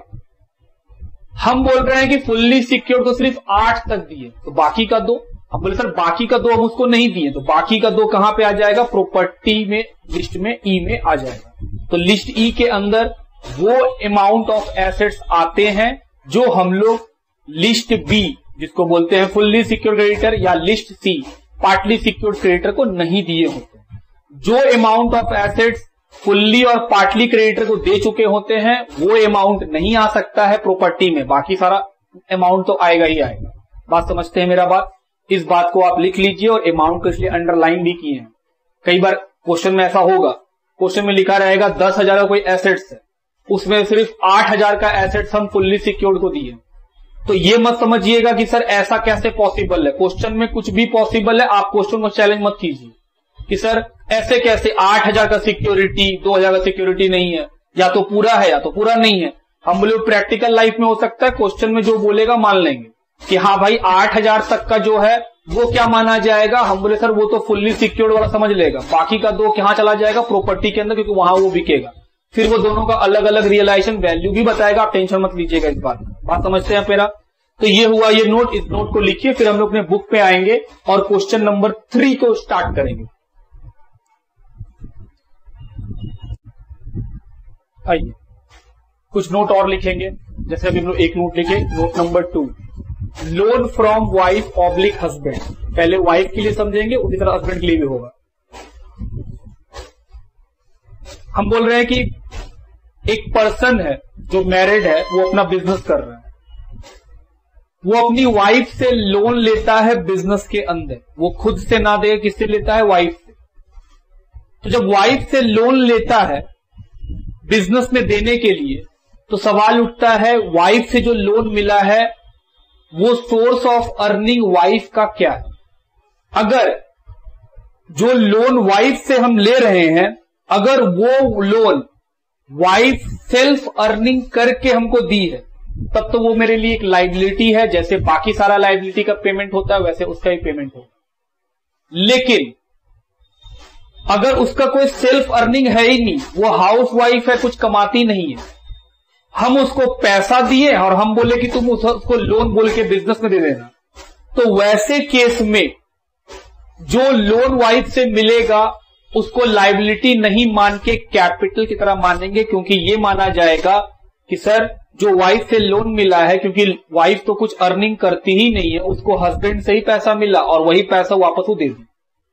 हम बोल रहे हैं कि फुल्ली सिक्योर्ड को सिर्फ आठ तक दिए, तो बाकी का दो। अब बोले सर बाकी का दो हम उसको नहीं दिए, तो बाकी का दो कहां पे आ जाएगा? प्रॉपर्टी में, लिस्ट में ई में आ जाएगा। तो लिस्ट ई के अंदर वो अमाउंट ऑफ एसेट्स आते हैं जो हम लोग लिस्ट बी, जिसको बोलते हैं फुल्ली सिक्योर्ड क्रेडिटर, या list C partly secured creditor को नहीं दिए होते। जो अमाउंट ऑफ एसेट्स फुल्ली और पार्टली क्रेडिटर को दे चुके होते हैं वो अमाउंट नहीं आ सकता है प्रॉपर्टी में, बाकी सारा अमाउंट तो आएगा ही आएगा। बात समझते हैं मेरा बात? इस बात को आप लिख लीजिए और अमाउंट को इसलिए अंडरलाइन भी किए हैं। कई बार क्वेश्चन में ऐसा होगा, क्वेश्चन में लिखा रहेगा दस हजार का कोई एसेट्स है, उसमें सिर्फ आठ हजार का एसेट्स हम फुल्ली सिक्योर्ड को दिए, तो ये मत समझिएगा कि सर ऐसा कैसे पॉसिबल है। क्वेश्चन में कुछ भी पॉसिबल है, आप क्वेश्चन को चैलेंज मत कीजिए कि सर ऐसे कैसे, आठ हजार का सिक्योरिटी, दो हजार का सिक्योरिटी नहीं है, या तो पूरा है या तो पूरा नहीं है। हम बोले प्रैक्टिकल लाइफ में हो सकता है, क्वेश्चन में जो बोलेगा मान लेंगे, कि हाँ भाई आठ हजार तक का जो है वो क्या माना जाएगा। हम बोले सर वो तो फुल्ली सिक्योर्ड वाला समझ लेगा, बाकी का दो कहां चला जाएगा, प्रॉपर्टी के अंदर, क्योंकि वहां वो बिकेगा। फिर वो दोनों का अलग अलग रियलाइजेशन वैल्यू भी बताएगा, आप टेंशन मत लीजिएगा इस बात बात समझते हैं मेरा। तो ये हुआ ये नोट, इस नोट को लिखिए, फिर हम लोग अपने बुक पे आएंगे और क्वेश्चन नंबर थ्री को स्टार्ट करेंगे। आइए कुछ नोट और लिखेंगे, जैसे अभी हम लोग एक नोट लिखे, note number two, loan from wife oblique husband. पहले वाइफ के लिए समझेंगे, उसी तरह हस्बैंड के लिए भी होगा। हम बोल रहे हैं कि एक पर्सन है जो मैरिड है, वो अपना बिजनेस कर रहा है, वो अपनी वाइफ से लोन लेता है बिजनेस के अंदर। वो खुद से ना दे, किससे लेता है, वाइफ से। तो जब वाइफ से लोन लेता है बिजनेस में देने के लिए, तो सवाल उठता है वाइफ से जो लोन मिला है वो सोर्स ऑफ अर्निंग वाइफ का क्या है। अगर जो लोन वाइफ से हम ले रहे हैं, अगर वो लोन वाइफ सेल्फ अर्निंग करके हमको दी है, तब तो वो मेरे लिए एक लाइबिलिटी है। जैसे बाकी सारा लाइबिलिटी का पेमेंट होता है वैसे उसका ही पेमेंट होगा। लेकिन अगर उसका कोई सेल्फ अर्निंग है ही नहीं, वो हाउस वाइफ है, कुछ कमाती नहीं है, हम उसको पैसा दिए और हम बोले कि तुम उसको लोन बोल के बिजनेस में दे देना, तो वैसे केस में जो लोन वाइफ से मिलेगा उसको लाइबिलिटी नहीं मान के कैपिटल की तरह मानेंगे। क्योंकि ये माना जाएगा कि सर जो वाइफ से लोन मिला है, क्योंकि वाइफ तो कुछ अर्निंग करती ही नहीं है, उसको हस्बैंड से ही पैसा मिला और वही पैसा वापस वो दे दी।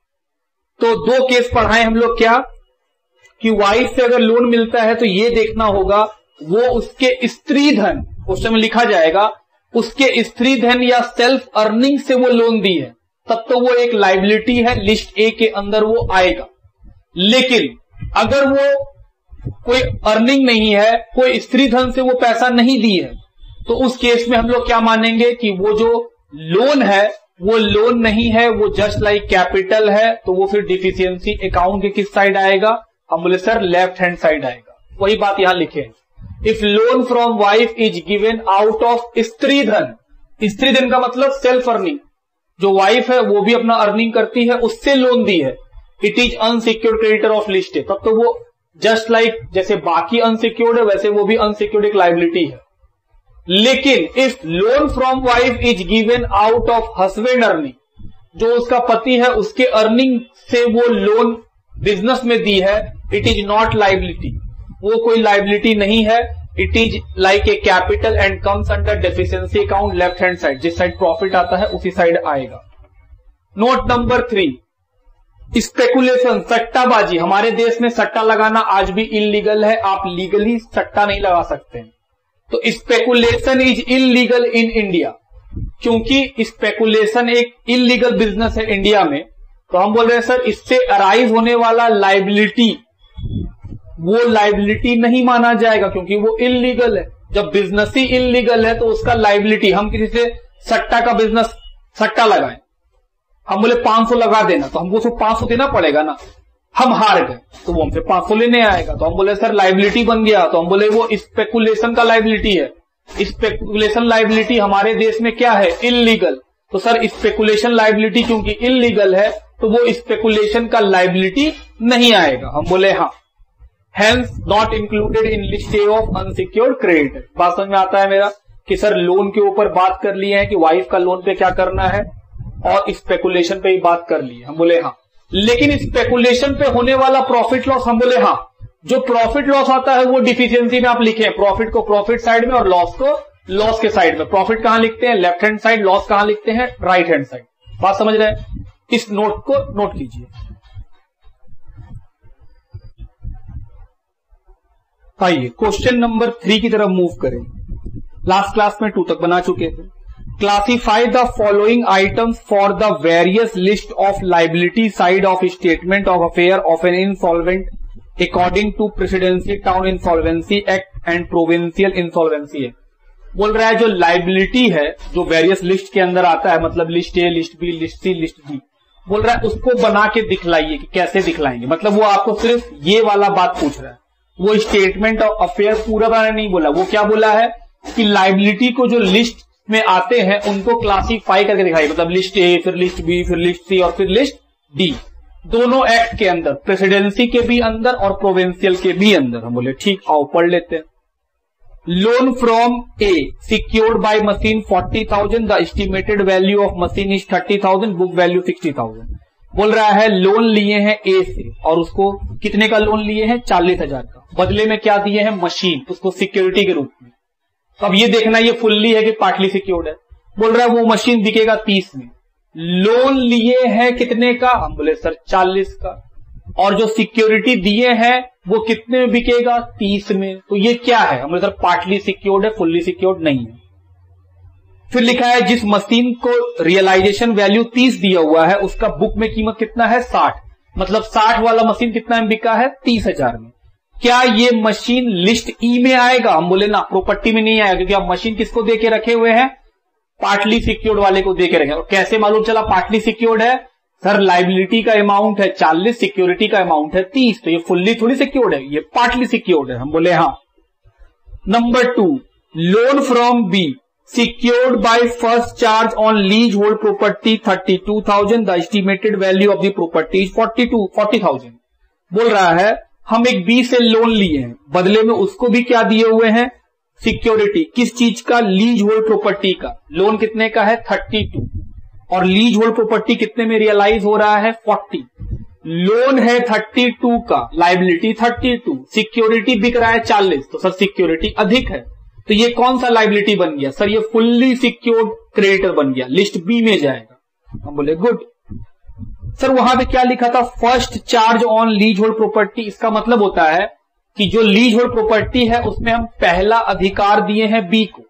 तो दो केस पढ़ाए हम लोग, क्या कि वाइफ से अगर लोन मिलता है तो ये देखना होगा वो उसके स्त्री धन, क्वेश्चन में लिखा जाएगा उसके स्त्री धन या सेल्फ अर्निंग से वो लोन दी है, तब तो वो एक लाइबिलिटी है, लिस्ट ए के अंदर वो आएगा। लेकिन अगर वो कोई अर्निंग नहीं है, कोई स्त्री धन से वो पैसा नहीं दी है, तो उस केस में हम लोग क्या मानेंगे कि वो जो लोन है वो लोन नहीं है, वो जस्ट लाइक कैपिटल है। तो वो फिर डिफिशियंसी अकाउंट के किस साइड आएगा, हम बोले सर लेफ्ट हैंड साइड आएगा। वही बात यहां लिखे, if loan from wife is given out of स्त्री धन, स्त्री धन का मतलब सेल्फ अर्निंग, जो वाइफ है वो भी अपना अर्निंग करती है, उससे लोन दी है, it is unsecured creditor of list है, तब तो वो जस्ट लाइक like, जैसे बाकी अनसिक्योर्ड है वैसे वो भी अनसिक्योर्ड एक लाइबिलिटी है। लेकिन if loan from wife is given out of husband earning, जो उसका पति है उसके अर्निंग से वो लोन बिजनेस में दी है, इट इज नॉट लाइबिलिटी, वो कोई लाइबिलिटी नहीं है, it is like a capital and comes under deficiency account left hand side, जिस साइड प्रॉफिट आता है उसी साइड आएगा। नोट नंबर थ्री, स्पेकुलेशन, सट्टाबाजी। हमारे देश में सट्टा लगाना आज भी इलीगल है, आप लीगली सट्टा नहीं लगा सकते हैं। तो speculation is illegal in India, क्योंकि स्पेकुलेशन एक इलीगल बिजनेस है इंडिया में। तो हम बोल रहे हैं सर इससे अराइज होने वाला लाइबिलिटी वो लाइबिलिटी नहीं माना जाएगा, क्योंकि वो इलीगल है। जब बिजनेस ही इलीगल है तो उसका लाइबिलिटी, हम किसी से सट्टा का बिजनेस सट्टा लगाएं, हम बोले पांच सौ लगा देना, तो हमको उसको पांच सौ देना पड़ेगा ना, हम हार गए तो वो हमसे पांच सौ लेने आएगा, तो हम बोले सर लाइबिलिटी बन गया, तो हम बोले वो स्पेकुलेशन का लाइबिलिटी है। स्पेकुलेशन लाइबिलिटी हमारे देश में क्या है, इलीगल। तो सर स्पेकुलेशन लाइबिलिटी क्योंकि इलीगल है तो वो स्पेकुलेशन का लाइबिलिटी नहीं आएगा, हम बोले हाँ, hence not included in list A of unsecured creditor. बात समझ में आता है मेरा कि सर लोन के ऊपर बात कर लिए हैं कि वाइफ का लोन पे क्या करना है, और स्पेकुलेशन पे ही बात कर ली है, हम बोले हाँ। लेकिन स्पेकुलेशन पे होने वाला प्रॉफिट लॉस, हम बोले हाँ, जो प्रॉफिट लॉस आता है वो डिफिशियंसी में आप लिखे हैं, प्रॉफिट को प्रॉफिट साइड में और लॉस को लॉस के साइड में। प्रॉफिट कहां लिखते हैं, लेफ्ट हैंड साइड, लॉस कहां लिखते हैं, राइट हैंड साइड। बात समझ रहे हैं, इस नोट को नोट कीजिए। आइए क्वेश्चन नंबर थ्री की तरफ मूव करें। लास्ट क्लास में टू तक बना चुके थे। Classify the following items for the various list of liability side of statement of affair of an insolvent according to presidency town insolvency act and provincial insolvency act. बोल रहा है जो लाइबिलिटी है जो वेरियस लिस्ट के अंदर आता है, मतलब list A, list B, list C, list D, बोल रहा है उसको बना के दिखलाइए कि कैसे दिखलाएंगे। मतलब वो आपको सिर्फ ये वाला बात पूछ रहा है, वो स्टेटमेंट ऑफ अफेयर पूरा बनाने नहीं बोला। वो क्या बोला है कि लाइबिलिटी को जो लिस्ट में आते हैं उनको क्लासीफाई करके दिखाई, मतलब लिस्ट ए, फिर लिस्ट बी, फिर लिस्ट सी और फिर लिस्ट डी, दोनों एक्ट के अंदर, प्रेसिडेंसी के भी अंदर और प्रोविंशियल के भी अंदर। हम बोले ठीक, आओ पढ़ लेते हैं। Loan from A secured by machine forty thousand, the estimated value of machine is thirty thousand, book value sixty thousand. बोल रहा है लोन लिए हैं ए से और उसको कितने का लोन लिए हैं, चालीस हजार का, बदले में क्या दिए हैं, मशीन, उसको सिक्योरिटी के रूप में। तो अब ये देखना ये फुल्ली है कि पार्टली सिक्योर्ड है। बोल रहा है वो मशीन बिकेगा तीस में, लोन लिए हैं कितने का, हम बोले सर चालीस का, और जो सिक्योरिटी दिए हैं वो कितने में बिकेगा, तीस में। तो ये क्या है, हम बोले सर पार्टली सिक्योर्ड है, फुल्ली सिक्योर्ड नहीं है। फिर लिखा है जिस मशीन को रियलाइजेशन वैल्यू तीस दिया हुआ है उसका बुक में कीमत कितना है, साठ, मतलब साठ वाला मशीन कितना में बिका है, तीस हजार में। क्या ये मशीन लिस्ट ई में आएगा, हम बोले ना, प्रॉपर्टी में नहीं आएगा, क्योंकि आप मशीन किसको दे के रखे हुए हैं, पार्टली सिक्योर्ड वाले को दे के रखे। और कैसे मालूम चला पार्टली सिक्योर्ड है, सर लाइबिलिटी का अमाउंट है चालीस, सिक्योरिटी का अमाउंट है तीस, तो ये फुल्ली थोड़ी सिक्योर्ड है, ये पार्टली सिक्योर्ड है। हम बोले हाँ। Number two, loan from B secured by first charge on leasehold property thirty-two thousand, the estimated value of the property is forty-two forty thousand। बोल रहा है हम एक बी से लोन लिए हैं, बदले में उसको भी क्या दिए हुए हैं, सिक्योरिटी, किस चीज का, लीज होल्ड प्रॉपर्टी का। लोन कितने का है, थर्टी टू, और लीज होल्ड प्रॉपर्टी कितने में रियलाइज हो रहा है, फोर्टी। लोन है थर्टी टू का, लाइबिलिटी थर्टी टू, सिक्योरिटी बिक रहा है चालीस, तो सर सिक्योरिटी अधिक है, तो ये कौन सा लाइबिलिटी बन गया, सर ये फुल्ली सिक्योर्ड क्रेडिटर बन गया, लिस्ट बी में जाएगा। हम बोले गुड। सर वहां पे क्या लिखा था, first charge on leasehold property, इसका मतलब होता है कि जो लीज होल्ड प्रॉपर्टी है उसमें हम पहला अधिकार दिए हैं बी को,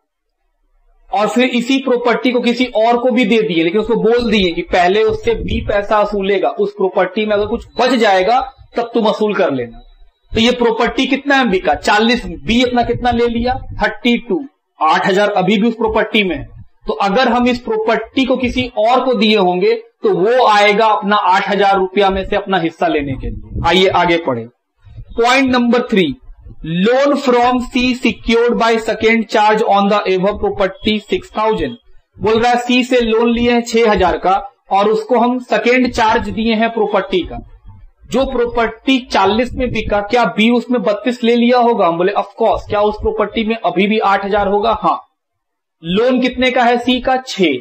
और फिर इसी प्रॉपर्टी को किसी और को भी दे दिए, लेकिन उसको बोल दिए कि पहले उससे बी पैसा वसूलेगा, उस प्रॉपर्टी में अगर कुछ बच जाएगा तब तुम वसूल कर लेना। तो ये प्रॉपर्टी कितना है, बिका चालीस में, बी अपना कितना ले लिया, थर्टी टू, आठ हजार अभी भी उस प्रॉपर्टी में है। तो अगर हम इस प्रॉपर्टी को किसी और को दिए होंगे तो वो आएगा अपना आठ हजार रुपया में से अपना हिस्सा लेने के लिए। आइए आगे पढ़े। Point number three, loan from C secured by second charge on the above property six thousand. बोल रहा है सी से लोन लिए हैं छह हजार का और उसको हम सेकेंड चार्ज दिए हैं प्रॉपर्टी का। जो प्रॉपर्टी चालीस में बिका, क्या बी उसमें बत्तीस ले लिया होगा, हम बोले ऑफ कोर्स। क्या उस प्रॉपर्टी में अभी भी आठ हजार होगा, हाँ। लोन कितने का है सी का,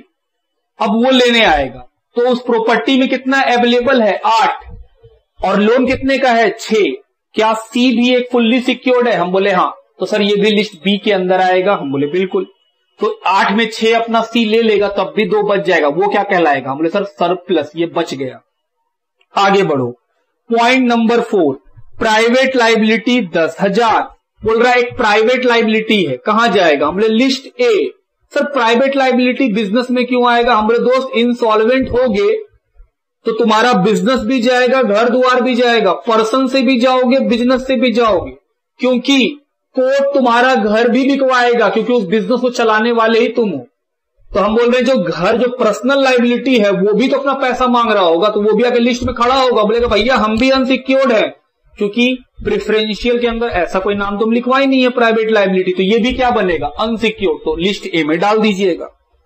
छह। अब वो लेने आएगा तो उस प्रॉपर्टी में कितना अवेलेबल है, आठ, और लोन कितने का है, छह। क्या सी भी एक फुल्ली सिक्योर्ड है, हम बोले हाँ। तो सर ये भी लिस्ट बी के अंदर आएगा, हम बोले बिल्कुल। तो आठ में छह अपना सी ले लेगा तब भी दो बच जाएगा, वो क्या कहलाएगा, हम बोले सर सरप्लस, ये बच गया। आगे बढ़ो। Point number four, private liability दस हजार। बोल रहा है एक प्राइवेट लाइबिलिटी है, कहां जाएगा, हम बोले list A. Sir private liability business में क्यों आएगा, हम बोले दोस्त इंसॉल्वेंट हो गए तो तुम्हारा बिजनेस भी जाएगा, घर द्वार भी जाएगा, पर्सन से भी जाओगे, बिजनेस से भी जाओगे, क्योंकि कोर्ट तुम्हारा घर भी बिकवाएगा, क्योंकि उस बिजनेस को चलाने वाले ही तुम हो। तो हम बोल रहे हैं जो घर, जो पर्सनल लाइबिलिटी है वो भी तो अपना पैसा मांग रहा होगा, तो वो भी आगे लिस्ट में खड़ा होगा, बोलेगा भैया हम भी अनसिक्योर्ड है, क्योंकि प्रेफरेंशियल के अंदर ऐसा कोई नाम तुम लिखवा ही नहीं है प्राइवेट लाइबिलिटी, तो ये भी क्या बनेगा, अनसिक्योर्ड। तो लिस्ट ए में डाल दीजिएगा।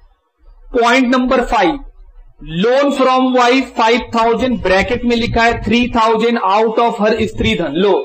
Point number five, loan from wife five thousand, bracket में लिखा है three thousand out of her स्त्री धन। लो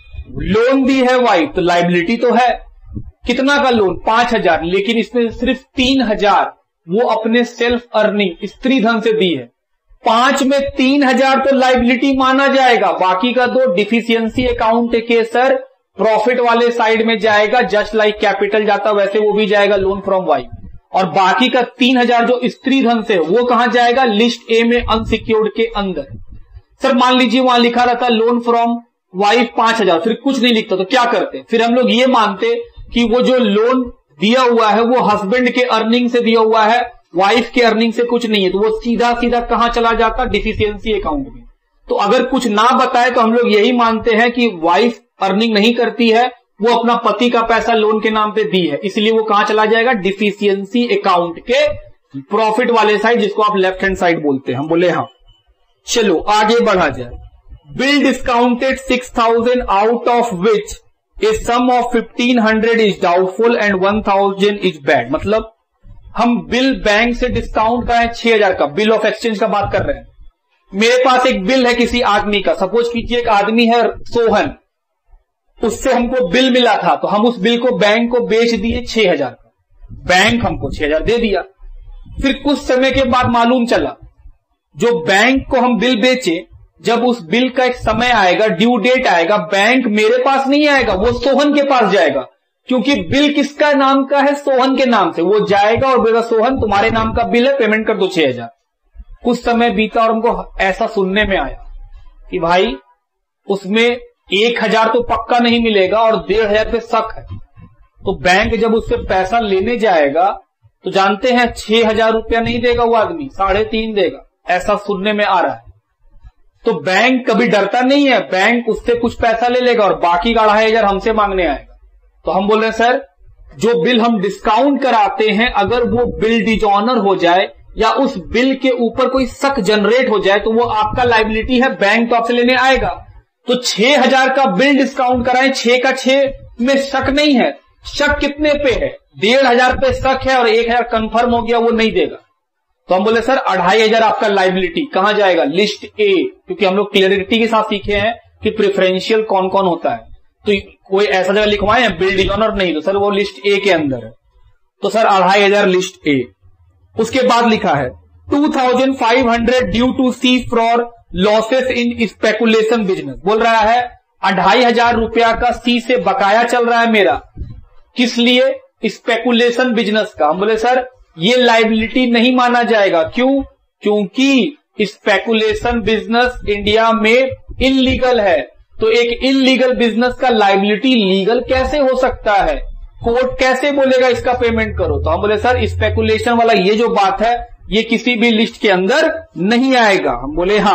लोन दी है वाइफ, तो लाइबिलिटी तो है, कितना का लोन, पांच हजार, लेकिन इसमें सिर्फ तीन हजार वो अपने सेल्फ अर्निंग स्त्री धन से दी है। पांच में तीन हजार तो लाइबिलिटी माना जाएगा, बाकी का दो डिफिशियंसी अकाउंट के सर प्रॉफिट वाले साइड में जाएगा, जस्ट लाइक कैपिटल जाता वैसे वो भी जाएगा लोन फ्रॉम वाइफ, और बाकी का तीन हजार जो स्त्री धन से वो कहां जाएगा, लिस्ट ए में अनसिक्योर्ड के अंदर। सर मान लीजिए वहां लिखा रहता लोन फ्रॉम वाइफ पांच हजार, फिर कुछ नहीं लिखता, तो क्या करते, फिर हम लोग ये मानते कि वो जो लोन दिया हुआ है वो हस्बैंड के अर्निंग से दिया हुआ है, वाइफ के अर्निंग से कुछ नहीं है, तो वो सीधा सीधा कहां चला जाता, डिफिशियंसी अकाउंट में। तो अगर कुछ ना बताए तो हम लोग यही मानते हैं कि वाइफ अर्निंग नहीं करती है, वो अपना पति का पैसा लोन के नाम पे दी है, इसलिए वो कहां चला जाएगा, डिफिशियंसी अकाउंट के प्रॉफिट वाले साइड, जिसको आप लेफ्ट हैंड साइड बोलते हैं। हम बोले हाँ। चलो आगे बढ़ा जाए। Bill discounted six thousand out of which a sum of fifteen hundred is doubtful and one thousand is bad. मतलब हम बिल बैंक से डिस्काउंट कराएं छह हजार का, बिल ऑफ एक्सचेंज का बात कर रहे हैं। मेरे पास एक बिल है किसी आदमी का, सपोज कीजिए एक आदमी है सोहन, उससे हमको बिल मिला था, तो हम उस बिल को बैंक को बेच दिए छह हजार का, बैंक हमको छह हजार दे दिया। फिर कुछ समय के बाद मालूम चला जो बैंक को हम बिल बेचे, जब उस बिल का एक समय आएगा, ड्यू डेट आएगा, बैंक मेरे पास नहीं आएगा, वो सोहन के पास जाएगा, क्योंकि बिल किसका नाम का है, सोहन के नाम से। वो जाएगा और बोलेगा सोहन तुम्हारे नाम का बिल है, पेमेंट कर दो छह हजार। कुछ समय बीता और हमको ऐसा सुनने में आया कि भाई उसमें एक हजार तो पक्का नहीं मिलेगा और डेढ़ हजार पे शक है। तो बैंक जब उससे पैसा लेने जाएगा तो जानते हैं छह हजार रुपया नहीं देगा वो आदमी, साढ़े तीन देगा, ऐसा सुनने में आ रहा है। तो बैंक कभी डरता नहीं है, बैंक उससे कुछ पैसा ले लेगा और बाकी का अढ़ाई हजार हमसे मांगने आएगा। तो हम बोल रहे हैं सर जो बिल हम डिस्काउंट कराते हैं, अगर वो बिल डिजॉनर हो जाए या उस बिल के ऊपर कोई शक जनरेट हो जाए तो वो आपका लायबिलिटी है, बैंक तो आपसे लेने आएगा। तो छह हजार का बिल डिस्काउंट कराएं, छह का छह में शक नहीं है, शक कितने पे है, डेढ़ हजार पे शक है और एक हजार कंफर्म हो गया, वो नहीं देगा। तो हम बोले सर अढ़ाई हजार आपका लायबिलिटी कहां जाएगा, लिस्ट ए, क्योंकि हम लोग क्लियरिटी के साथ सीखे हैं कि प्रेफरेंशियल कौन कौन होता है। तो कोई ऐसा जगह लिखवाए हैं बिल डिजॉनर नहीं, तो सर वो लिस्ट ए के अंदर है। तो सर अढ़ाई हजार लिस्ट ए। उसके बाद लिखा है two thousand five hundred due to C for losses in speculation business. बोल रहा है अढ़ाई हजार रुपया का सी से बकाया चल रहा है मेरा, किस लिए, स्पेकुलेशन बिजनेस का। हम बोले सर ये लायबिलिटी नहीं माना जाएगा, क्यों, क्योंकि स्पेकुलेशन बिजनेस इंडिया में इनलीगल है। तो एक इनलीगल बिजनेस का लायबिलिटी लीगल कैसे हो सकता है, कोर्ट कैसे बोलेगा इसका पेमेंट करो। तो हम बोले सर स्पेकुलेशन वाला ये जो बात है ये किसी भी लिस्ट के अंदर नहीं आएगा। हम बोले हाँ।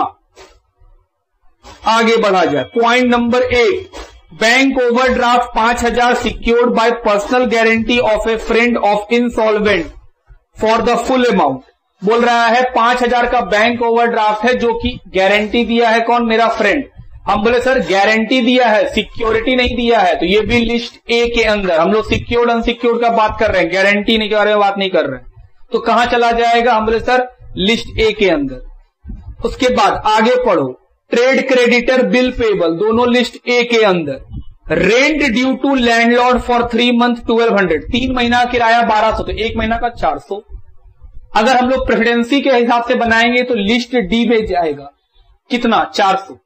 आगे बढ़ा जाए, point number eight, bank overdraft पांच हजार secured by personal guarantee of a friend of insolvent for the full amount. बोल रहा है पांच हजार का बैंक ओवरड्राफ्ट है जो कि गारंटी दिया है कौन, मेरा फ्रेंड। हम बोले सर गारंटी दिया है, सिक्योरिटी नहीं दिया है, तो ये भी लिस्ट ए के अंदर। हम लोग सिक्योर्ड अनसिक्योर्ड का बात कर रहे हैं, गारंटी नहीं के बारे में बात नहीं कर रहे हैं। तो कहां चला जाएगा, हम बोले सर लिस्ट ए के अंदर। उसके बाद आगे पढ़ो, ट्रेड क्रेडिटर बिल पेबल दोनों लिस्ट ए के अंदर। Rent due to landlord for three month twelve hundred, तीन महीना किराया बारह सौ, तो एक महीना का चार सौ। अगर हम लोग प्रेफरेंसी के हिसाब से बनाएंगे तो लिस्ट डी में जाएगा, कितना, चार सौ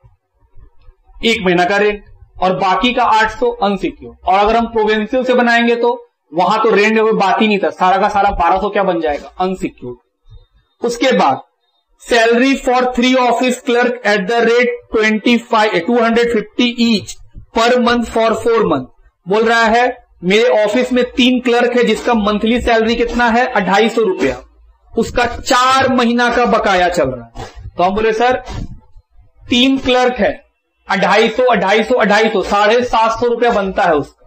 एक महीना का रेंट और बाकी का आठ सौ अनसिक्योर। और अगर हम प्रोविंशियल से बनाएंगे तो वहां तो रेंट में बात ही नहीं था, सारा का सारा बारह सौ क्या बन जाएगा, अनसिक्योर। उसके बाद salary for three office clerk at the rate twenty five two hundred fifty each per month for four month. बोल रहा है मेरे ऑफिस में तीन क्लर्क है जिसका मंथली सैलरी कितना है, अढ़ाई सौ रुपया, उसका चार महीना का बकाया चल रहा है। तो हम बोले सर तीन क्लर्क है, अढ़ाई सौ अढ़ाई सौ अढ़ाई सौ साढ़े सात सौ रुपया बनता है उसका,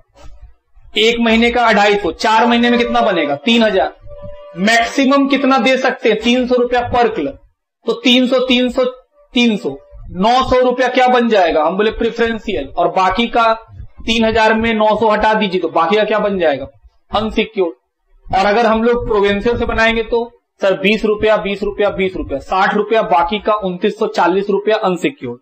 एक महीने का अढ़ाई सौ, चार महीने में कितना बनेगा, तीन हजार। मैक्सिमम कितना दे सकते हैं, तीन सौ रुपया पर क्लर्क। तो तीन सौ तीन सौ तीन सौ नौ सौ रुपया क्या बन जाएगा, हम बोले प्रेफरेंशियल, और बाकी का तीन हजार में नौ सौ हटा दीजिए तो बाकी का क्या बन जाएगा, अनसिक्योर्ड। और अगर हम लोग प्रोविंशियल से बनाएंगे तो सर बीस रुपया बीस रुपया बीस रुपया साठ रुपया, बाकी का उनतीस सौ चालीस रुपया अनसिक्योर्ड।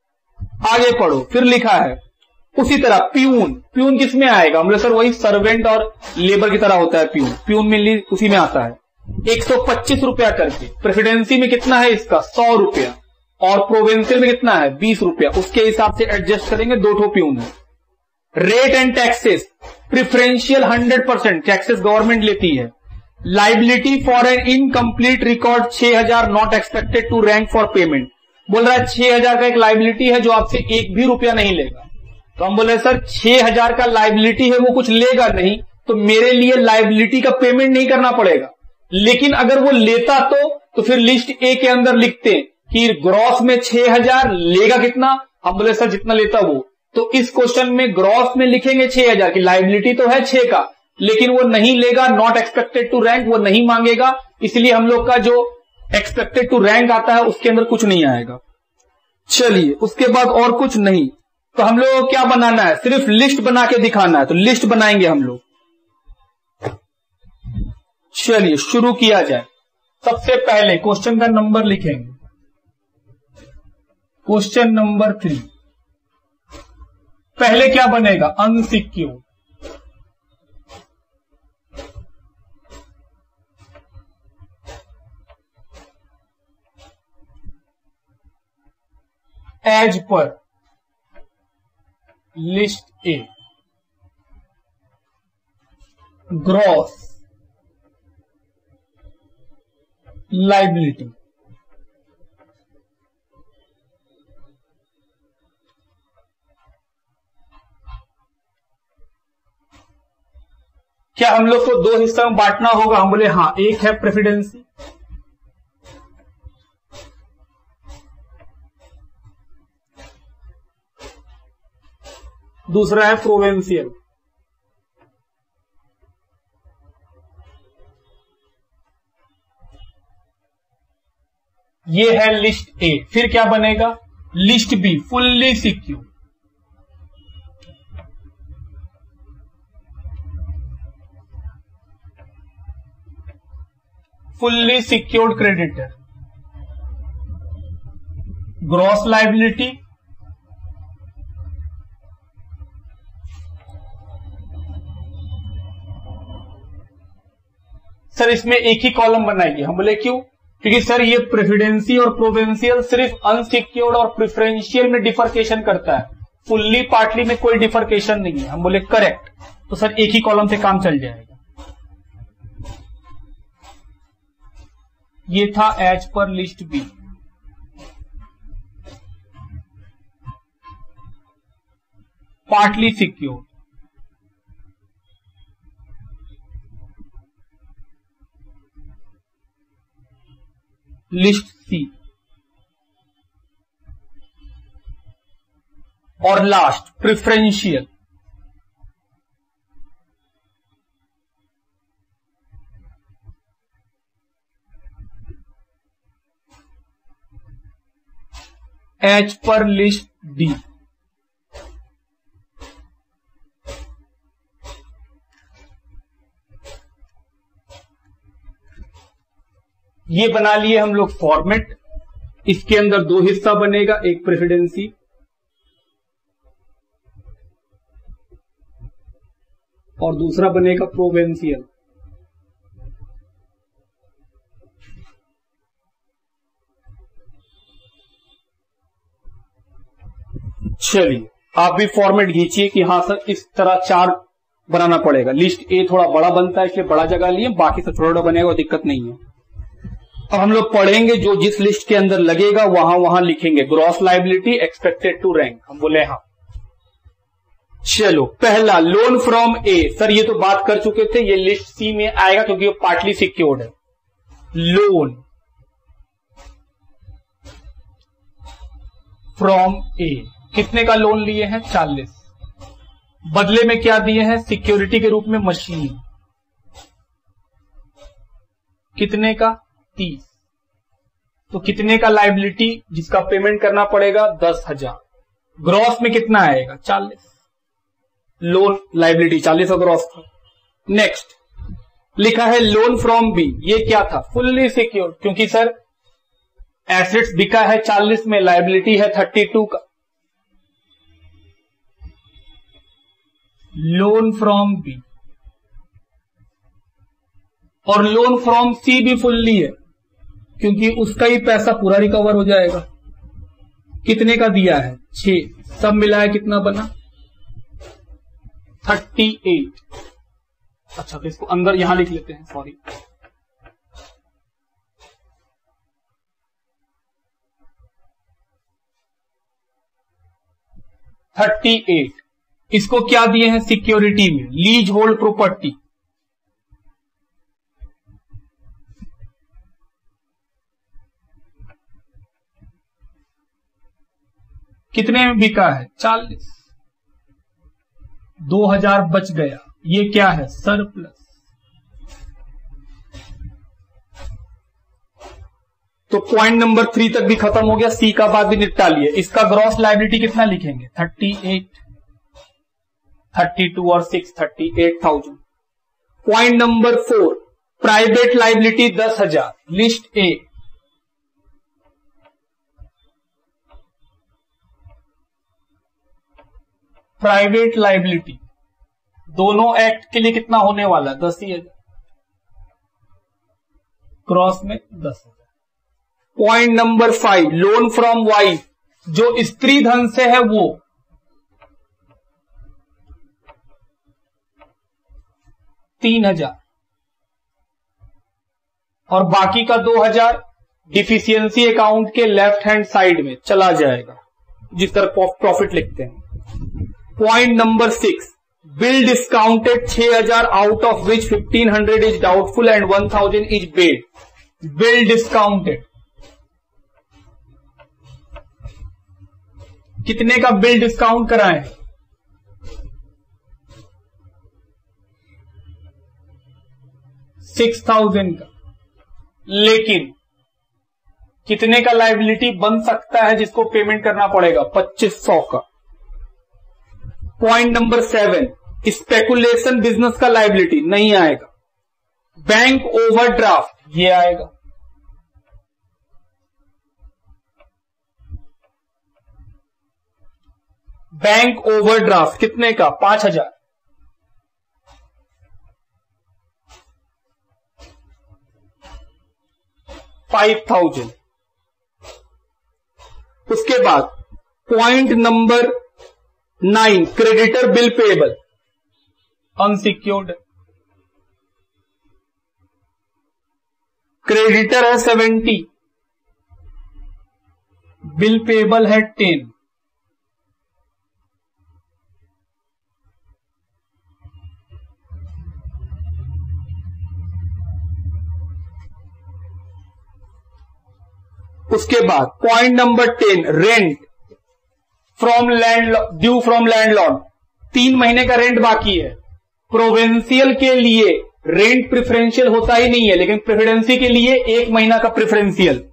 आगे पढ़ो, फिर लिखा है उसी तरह प्यून, प्यून किस में आएगा, हम लोग सर वही सर्वेंट और लेबर की तरह होता है प्यून, प्यून में उसी में आता है, एक सौ पच्चीस रुपया करके। प्रेसिडेंसी में कितना है इसका, सौ रुपया, और प्रोविंशियल में कितना है, बीस रुपया, उसके हिसाब से एडजस्ट करेंगे, दो ठो प्यून है। Rate and taxes, preferential hundred percent taxes government लेती है। Liability for an incomplete record छह हजार not expected to rank for payment. बोल रहा है छह हजार का एक लाइबिलिटी है जो आपसे एक भी रुपया नहीं लेगा। तो हम बोले सर छह हजार का लाइबिलिटी है वो कुछ लेगा नहीं, तो मेरे लिए लाइबिलिटी का पेमेंट नहीं करना पड़ेगा। लेकिन अगर वो लेता तो तो फिर लिस्ट ए के अंदर लिखते कि ग्रॉस में छह हजार लेगा कितना, हम बोले सर जितना लेता वो। तो इस क्वेश्चन में ग्रॉस में लिखेंगे छह हजार की लाइबिलिटी तो है छह का, लेकिन वो नहीं लेगा, नॉट एक्सपेक्टेड टू रैंक वो नहीं मांगेगा, इसलिए हम लोग का जो एक्सपेक्टेड टू रैंक आता है उसके अंदर कुछ नहीं आएगा। चलिए उसके बाद और कुछ नहीं, तो हम लोग क्या बनाना है, सिर्फ लिस्ट बना के दिखाना है। तो लिस्ट बनाएंगे हम लोग, चलिए शुरू किया जाए। सबसे पहले क्वेश्चन का नंबर लिखेंगे, क्वेश्चन नंबर थ्री। पहले क्या बनेगा, अनसिक्योर्ड। एज पर लिस्ट ए, ग्रॉस लाइबिलिटी। क्या हम लोग को दो हिस्सा में बांटना होगा? हम बोले हाँ, एक है प्रेफिडेंसी, दूसरा है प्रोवेंशियल। ये है लिस्ट ए। फिर क्या बनेगा, list B, fully secured. Fully secured creditor, gross liability, sir इसमें एक ही कॉलम बनाइए। हम बोले क्यों? क्योंकि सर ये प्रेफिडेंसी और प्रोवेंशियल सिर्फ अनसिक्योर्ड और प्रिफरेंशियल में डिफर्केशन करता है, फुल्ली पार्टली में कोई डिफर्केशन नहीं है। हम बोले करेक्ट, तो सर एक ही कॉलम से काम चल जाएगा। ये था एज पर list B. Partly secured, list C, और last preferential. As per list D. ये बना लिए हम लोग फॉर्मेट। इसके अंदर दो हिस्सा बनेगा, एक प्रेफिडेंसी और दूसरा बनेगा प्रोवेंशियल। चलिए आप भी फॉर्मेट खींचिए कि हाँ सर इस तरह चार बनाना पड़ेगा। लिस्ट ए थोड़ा बड़ा बनता है इसलिए बड़ा जगह लिए, बाकी सब छोटा बनेगा, दिक्कत नहीं है। अब हम लोग पढ़ेंगे जो जिस लिस्ट के अंदर लगेगा वहां वहां लिखेंगे gross liability expected to rank. हम बोले हाँ। चलो पहला लोन फ्रॉम ए। सर ये तो बात कर चुके थे, ये लिस्ट सी में आएगा क्योंकि ये पार्टली सिक्योर्ड है। लोन फ्रॉम ए, कितने का लोन लिए हैं? चालीस। बदले में क्या दिए हैं? सिक्योरिटी के रूप में मशीन। कितने का? तीस। तो कितने का लाइबिलिटी जिसका पेमेंट करना पड़ेगा? दस हजार। ग्रॉस में कितना आएगा? चालीस। लोन लाइबिलिटी चालीस और ग्रॉस था। नेक्स्ट लिखा है लोन फ्रॉम बी। ये क्या था? फुल्ली सिक्योर्ड, क्योंकि सर एसेट्स बिका है चालीस में, लाइबिलिटी है थर्टी टू का। Loan from B. और लोन फ्रॉम सी भी फुल्ली है क्योंकि उसका ही पैसा पूरा रिकवर हो जाएगा। कितने का दिया है? छह। सब मिलाया कितना बना? Thirty eight. अच्छा तो इसको अंदर यहां लिख लेते हैं, सॉरी। Thirty eight. इसको क्या दिए हैं? सिक्योरिटी में लीज होल्ड प्रॉपर्टी। कितने में बिका है? चालीस। दो हजार बच गया। ये क्या है? सरप्लस। तो पॉइंट नंबर थ्री तक भी खत्म हो गया, सी का बात भी निपटा लिए। इसका ग्रॉस लायबिलिटी कितना लिखेंगे? Thirty eight. थर्टी टू और six thirty eight thousand. Point number four, private liability दस हजार, लिस्ट ए। प्राइवेट लाइबिलिटी दोनों एक्ट के लिए कितना होने वाला? दस ही हजार, क्रॉस में दस हजार। Point number five, loan from wife, जो स्त्री धन से है वो तीन हजार और बाकी का दो हजार डिफिशियंसी अकाउंट के लेफ्ट हैंड साइड में चला जाएगा, जिस तरह प्रॉफिट लिखते हैं। Point number six, bill discounted छह हजार, out of which fifteen hundred is doubtful and one thousand is paid. Bill discounted कितने का बिल डिस्काउंट कराएं? सिक्स थाउजेंड का। लेकिन कितने का लाइबिलिटी बन सकता है जिसको पेमेंट करना पड़ेगा? पच्चीस सौ का। Point number seven, speculation business का लाइबिलिटी नहीं आएगा। बैंक ओवरड्राफ्ट ये आएगा। बैंक ओवरड्राफ्ट कितने का? पांच हजार। Five thousand. उसके बाद point number nine, creditor bill payable unsecured. Creditor है सेवेंटी, बिल पेएबल है टेन। उसके बाद point number ten, rent from land due from landlord, तीन महीने का रेंट बाकी है। प्रोविंशियल के लिए रेंट प्रिफरेंशियल होता ही नहीं है, लेकिन प्रेसिडेंसी के लिए एक महीना का preferential.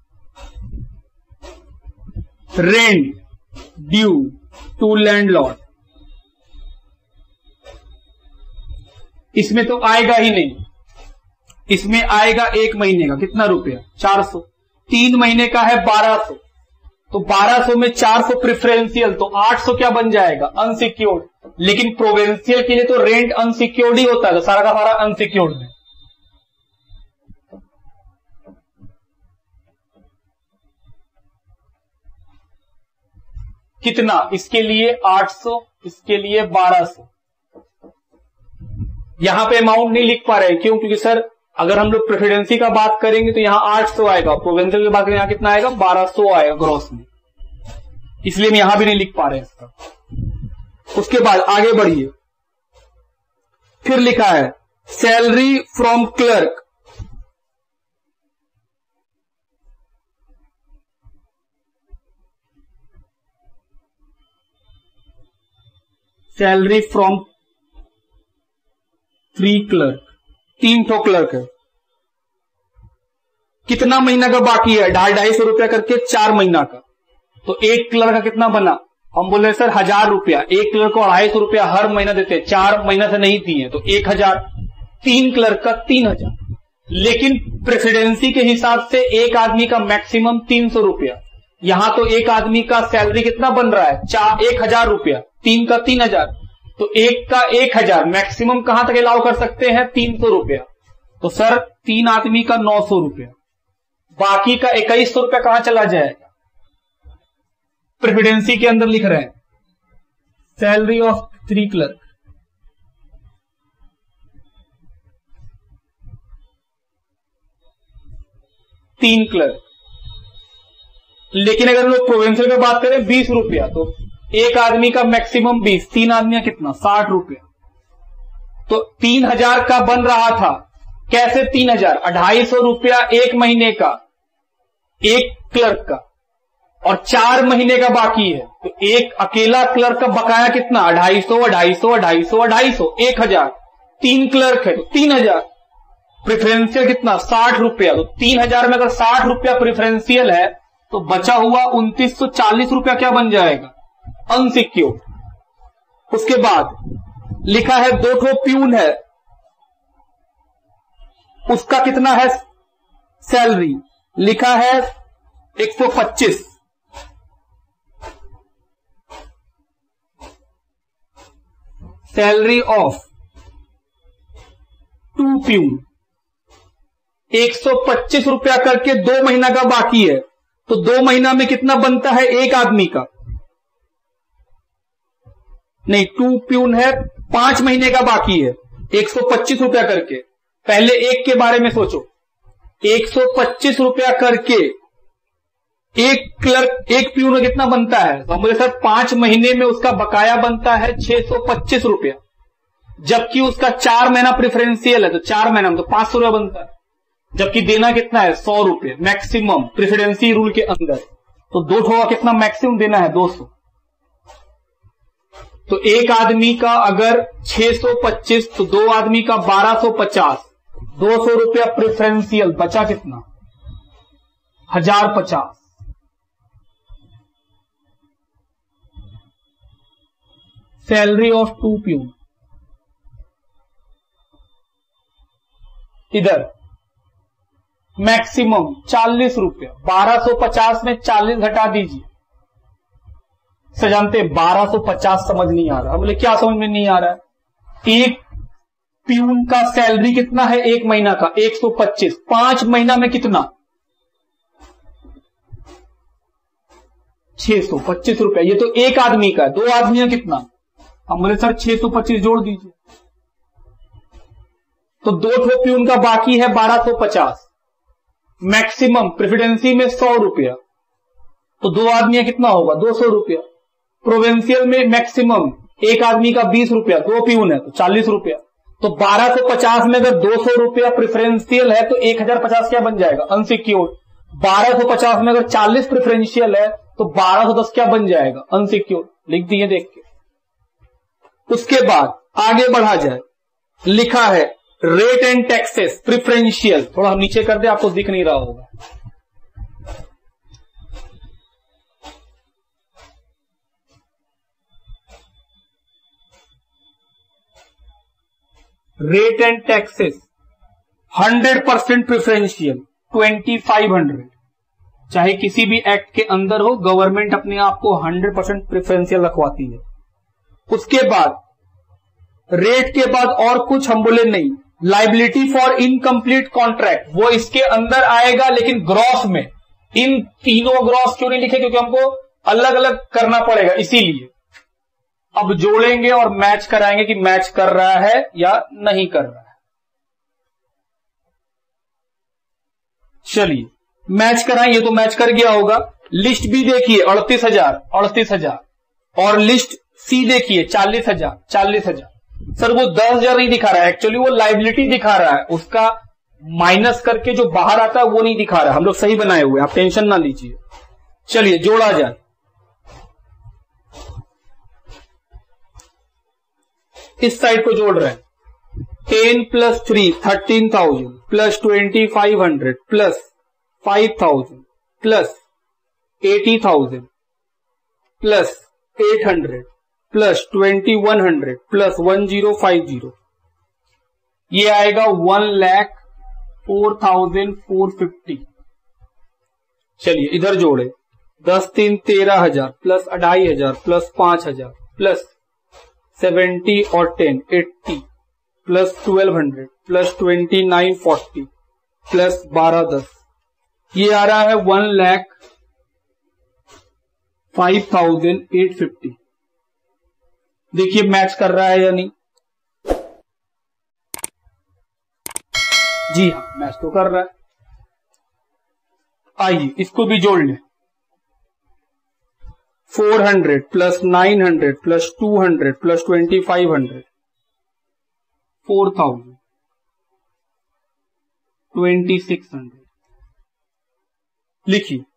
Rent due to landlord, इसमें तो आएगा ही नहीं, इसमें आएगा एक महीने का कितना रुपया? चार सौ। तीन महीने का है बारह सौ, तो बारह सौ में चार सौ प्रिफरेंशियल, तो आठ सौ क्या बन जाएगा? अनसिक्योर्ड। लेकिन प्रोविंशियल के लिए तो रेंट अनसिक्योर्ड ही होता है, तो सारा का सारा अनसिक्योर्ड में। कितना? इसके लिए आठ सौ, इसके लिए बारह सौ। यहां पे अमाउंट नहीं लिख पा रहे, क्यों? क्योंकि सर अगर हम लोग प्रेसिडेंसी का बात करेंगे तो यहां आठ सौ आएगा, प्रोविंशियल की बात करेंगे यहां कितना आएगा? बारह सौ आएगा ग्रॉस में, इसलिए हम यहां भी नहीं लिख पा रहे हैं इसका। उसके बाद आगे बढ़िए, फिर लिखा है salary from clerk, salary from three clerk, तीन ठो क्लर्क है। कितना महीना का बाकी है? ढाई ढाई सौ रुपया करके चार महीना का, तो एक क्लर्क का कितना बना? हम बोले सर हजार रुपया, एक क्लर्क को अढ़ाई सौ रुपया हर महीना देते, चार महीना से नहीं दिए तो एक हजार, तीन क्लर्क का तीन हजार। लेकिन प्रेसिडेंसी के हिसाब से एक आदमी का मैक्सिमम तीन सौ रुपया, यहां तो एक आदमी का सैलरी कितना बन रहा है? चार एक हजार रुपया, तीन का तीन हजार, तो एक का एक हजार, मैक्सिमम कहां तक अलाउ कर सकते हैं? तीन सौ रुपया। तो सर तीन आदमी का नौ सौ रुपया, बाकी का इक्कीस सौ रुपया कहां चला जाएगा? प्रेसिडेंसी के अंदर लिख रहे हैं सैलरी ऑफ थ्री क्लर्क, तीन क्लर्क। लेकिन अगर लोग प्रोविंशियल में बात करें बीस रुपया, तो एक आदमी का मैक्सिमम बीस, तीन आदमी का कितना? साठ रुपया। तो तीन हजार का बन रहा था, कैसे तीन हजार? अढ़ाई सौ रुपया एक महीने का एक क्लर्क का, और चार महीने का बाकी है, तो एक अकेला क्लर्क का बकाया कितना? अढ़ाई सौ, अढ़ाई सौ, अढ़ाई सौ, अढ़ाई सौ, एक हजार। तीन क्लर्क है तो तीन हजार। प्रिफरेंशियल कितना? साठ रुपया, तो तीन हजार में अगर साठ रुपया प्रिफरेंशियल है तो बचा हुआ उनतीस सौ चालीस रुपया क्या बन जाएगा? अनसिक्योर्ड। उसके बाद लिखा है दो ठो प्यून है, उसका कितना है सैलरी, लिखा है एक सौ पच्चीस। सैलरी ऑफ टू प्यून एक सौ पच्चीस रुपया करके दो महीना का बाकी है, तो दो महीना में कितना बनता है एक आदमी का, नहीं टू प्यून है पांच महीने का बाकी है, एक सौ पच्चीस रुपया करके। पहले एक के बारे में सोचो, एक सौ पच्चीस रुपया करके एक क्लर्क एक प्यून में कितना बनता है, तो बोले सर पांच महीने में उसका बकाया बनता है छह सौ पच्चीस रुपया, जबकि उसका चार महीना प्रेफरेंशियल है तो चार महीना में तो पांच सौ रुपया बनता है, जबकि देना कितना है सौ रुपये मैक्सिमम प्रेसिडेंसी रूल के अंदर, तो दो ठोका कितना मैक्सिमम देना है दो सौ। तो एक आदमी का अगर छह सौ पच्चीस तो दो आदमी का बारह सौ पचास, दो सौ रुपया प्रेफरेंशियल, बचा कितना हजार पचास। सैलरी ऑफ टू प्यून, इधर मैक्सिमम चालीस रुपया, बारह सौ पचास में चालीस घटा दीजिए। से जानते बारह सौ पचास समझ नहीं आ रहा, बोले क्या समझ में नहीं आ रहा है, एक प्यून का सैलरी कितना है एक महीना का एक सौ पच्चीस, पांच महीना में कितना छह सौ पच्चीस रुपया, ये तो एक आदमी का, दो आदमी का कितना, हम बोले सर छह सौ पच्चीस जोड़ दीजिए, तो दो ठो प्यून का बाकी है बारह सौ पचास, मैक्सिमम प्रेसिडेंसी में सौ रुपया, तो दो आदमी कितना होगा दो सौ रुपया। प्रोविंशियल में मैक्सिमम एक आदमी का बीस रुपया, दो प्यून है तो चालीस रुपया, तो बारह सौ पचास में अगर दो सौ रुपया प्रेफरेंशियल है तो एक हजार पचास क्या बन जाएगा अनसिक्योर्ड। बारह सौ पचास में अगर चालीस प्रेफरेंशियल है तो बारह सौ दस क्या बन जाएगा अनसिक्योर्ड, लिख दिए देख के। उसके बाद आगे बढ़ा जाए, लिखा है रेट एंड टैक्सेस प्रिफरेंशियल, थोड़ा हम नीचे कर दे आपको दिख नहीं रहा होगा। Rate and taxes hundred percent preferential twenty five hundred, चाहे किसी भी एक्ट के अंदर हो गवर्नमेंट अपने आप को हंड्रेड परसेंट प्रिफरेंशियल रखवाती है। उसके बाद रेट के बाद और कुछ हम बोले नहीं, लाइबिलिटी फॉर इनकम्प्लीट कॉन्ट्रैक्ट वो इसके अंदर आएगा, लेकिन ग्रॉस में। इन तीनों ग्रॉस क्यों नहीं लिखे, क्योंकि हमको अलग अलग करना पड़ेगा, इसीलिए अब जोड़ेंगे और मैच कराएंगे कि मैच कर रहा है या नहीं कर रहा है। चलिए मैच कराएं, ये तो मैच कर गया होगा। लिस्ट भी देखिए अड़तीस हजार अड़तीस हजार और लिस्ट सी देखिए चालीस हजार चालीस हजार। सर वो दस हजार नहीं दिखा रहा है, एक्चुअली वो लाइबिलिटी दिखा रहा है, उसका माइनस करके जो बाहर आता है वो नहीं दिखा रहा है। हम लोग सही बनाए हुए, आप टेंशन ना लीजिए। चलिए जोड़ा जाए, इस साइड को जोड़ रहे हैं। Ten plus three thirteen thousand plus twenty five hundred plus five thousand plus eighty thousand plus eight hundred plus twenty one hundred plus one zero five zero, ये आएगा one lakh four thousand four fifty. चलिए इधर जोड़े, दस तीन तेरह हजार प्लस अढ़ाई हजार प्लस पांच हजार प्लस सेवेंटी और ten eighty plus twelve hundred plus twenty nine forty plus बारह दस, ये आ रहा है one lakh five thousand eight fifty. देखिए मैच कर रहा है या नहीं। जी हाँ मैच तो कर रहा है। आइए इसको भी जोड़ लें। Four hundred plus nine hundred plus two hundred plus twenty five hundred four thousand twenty six hundred. लिखिए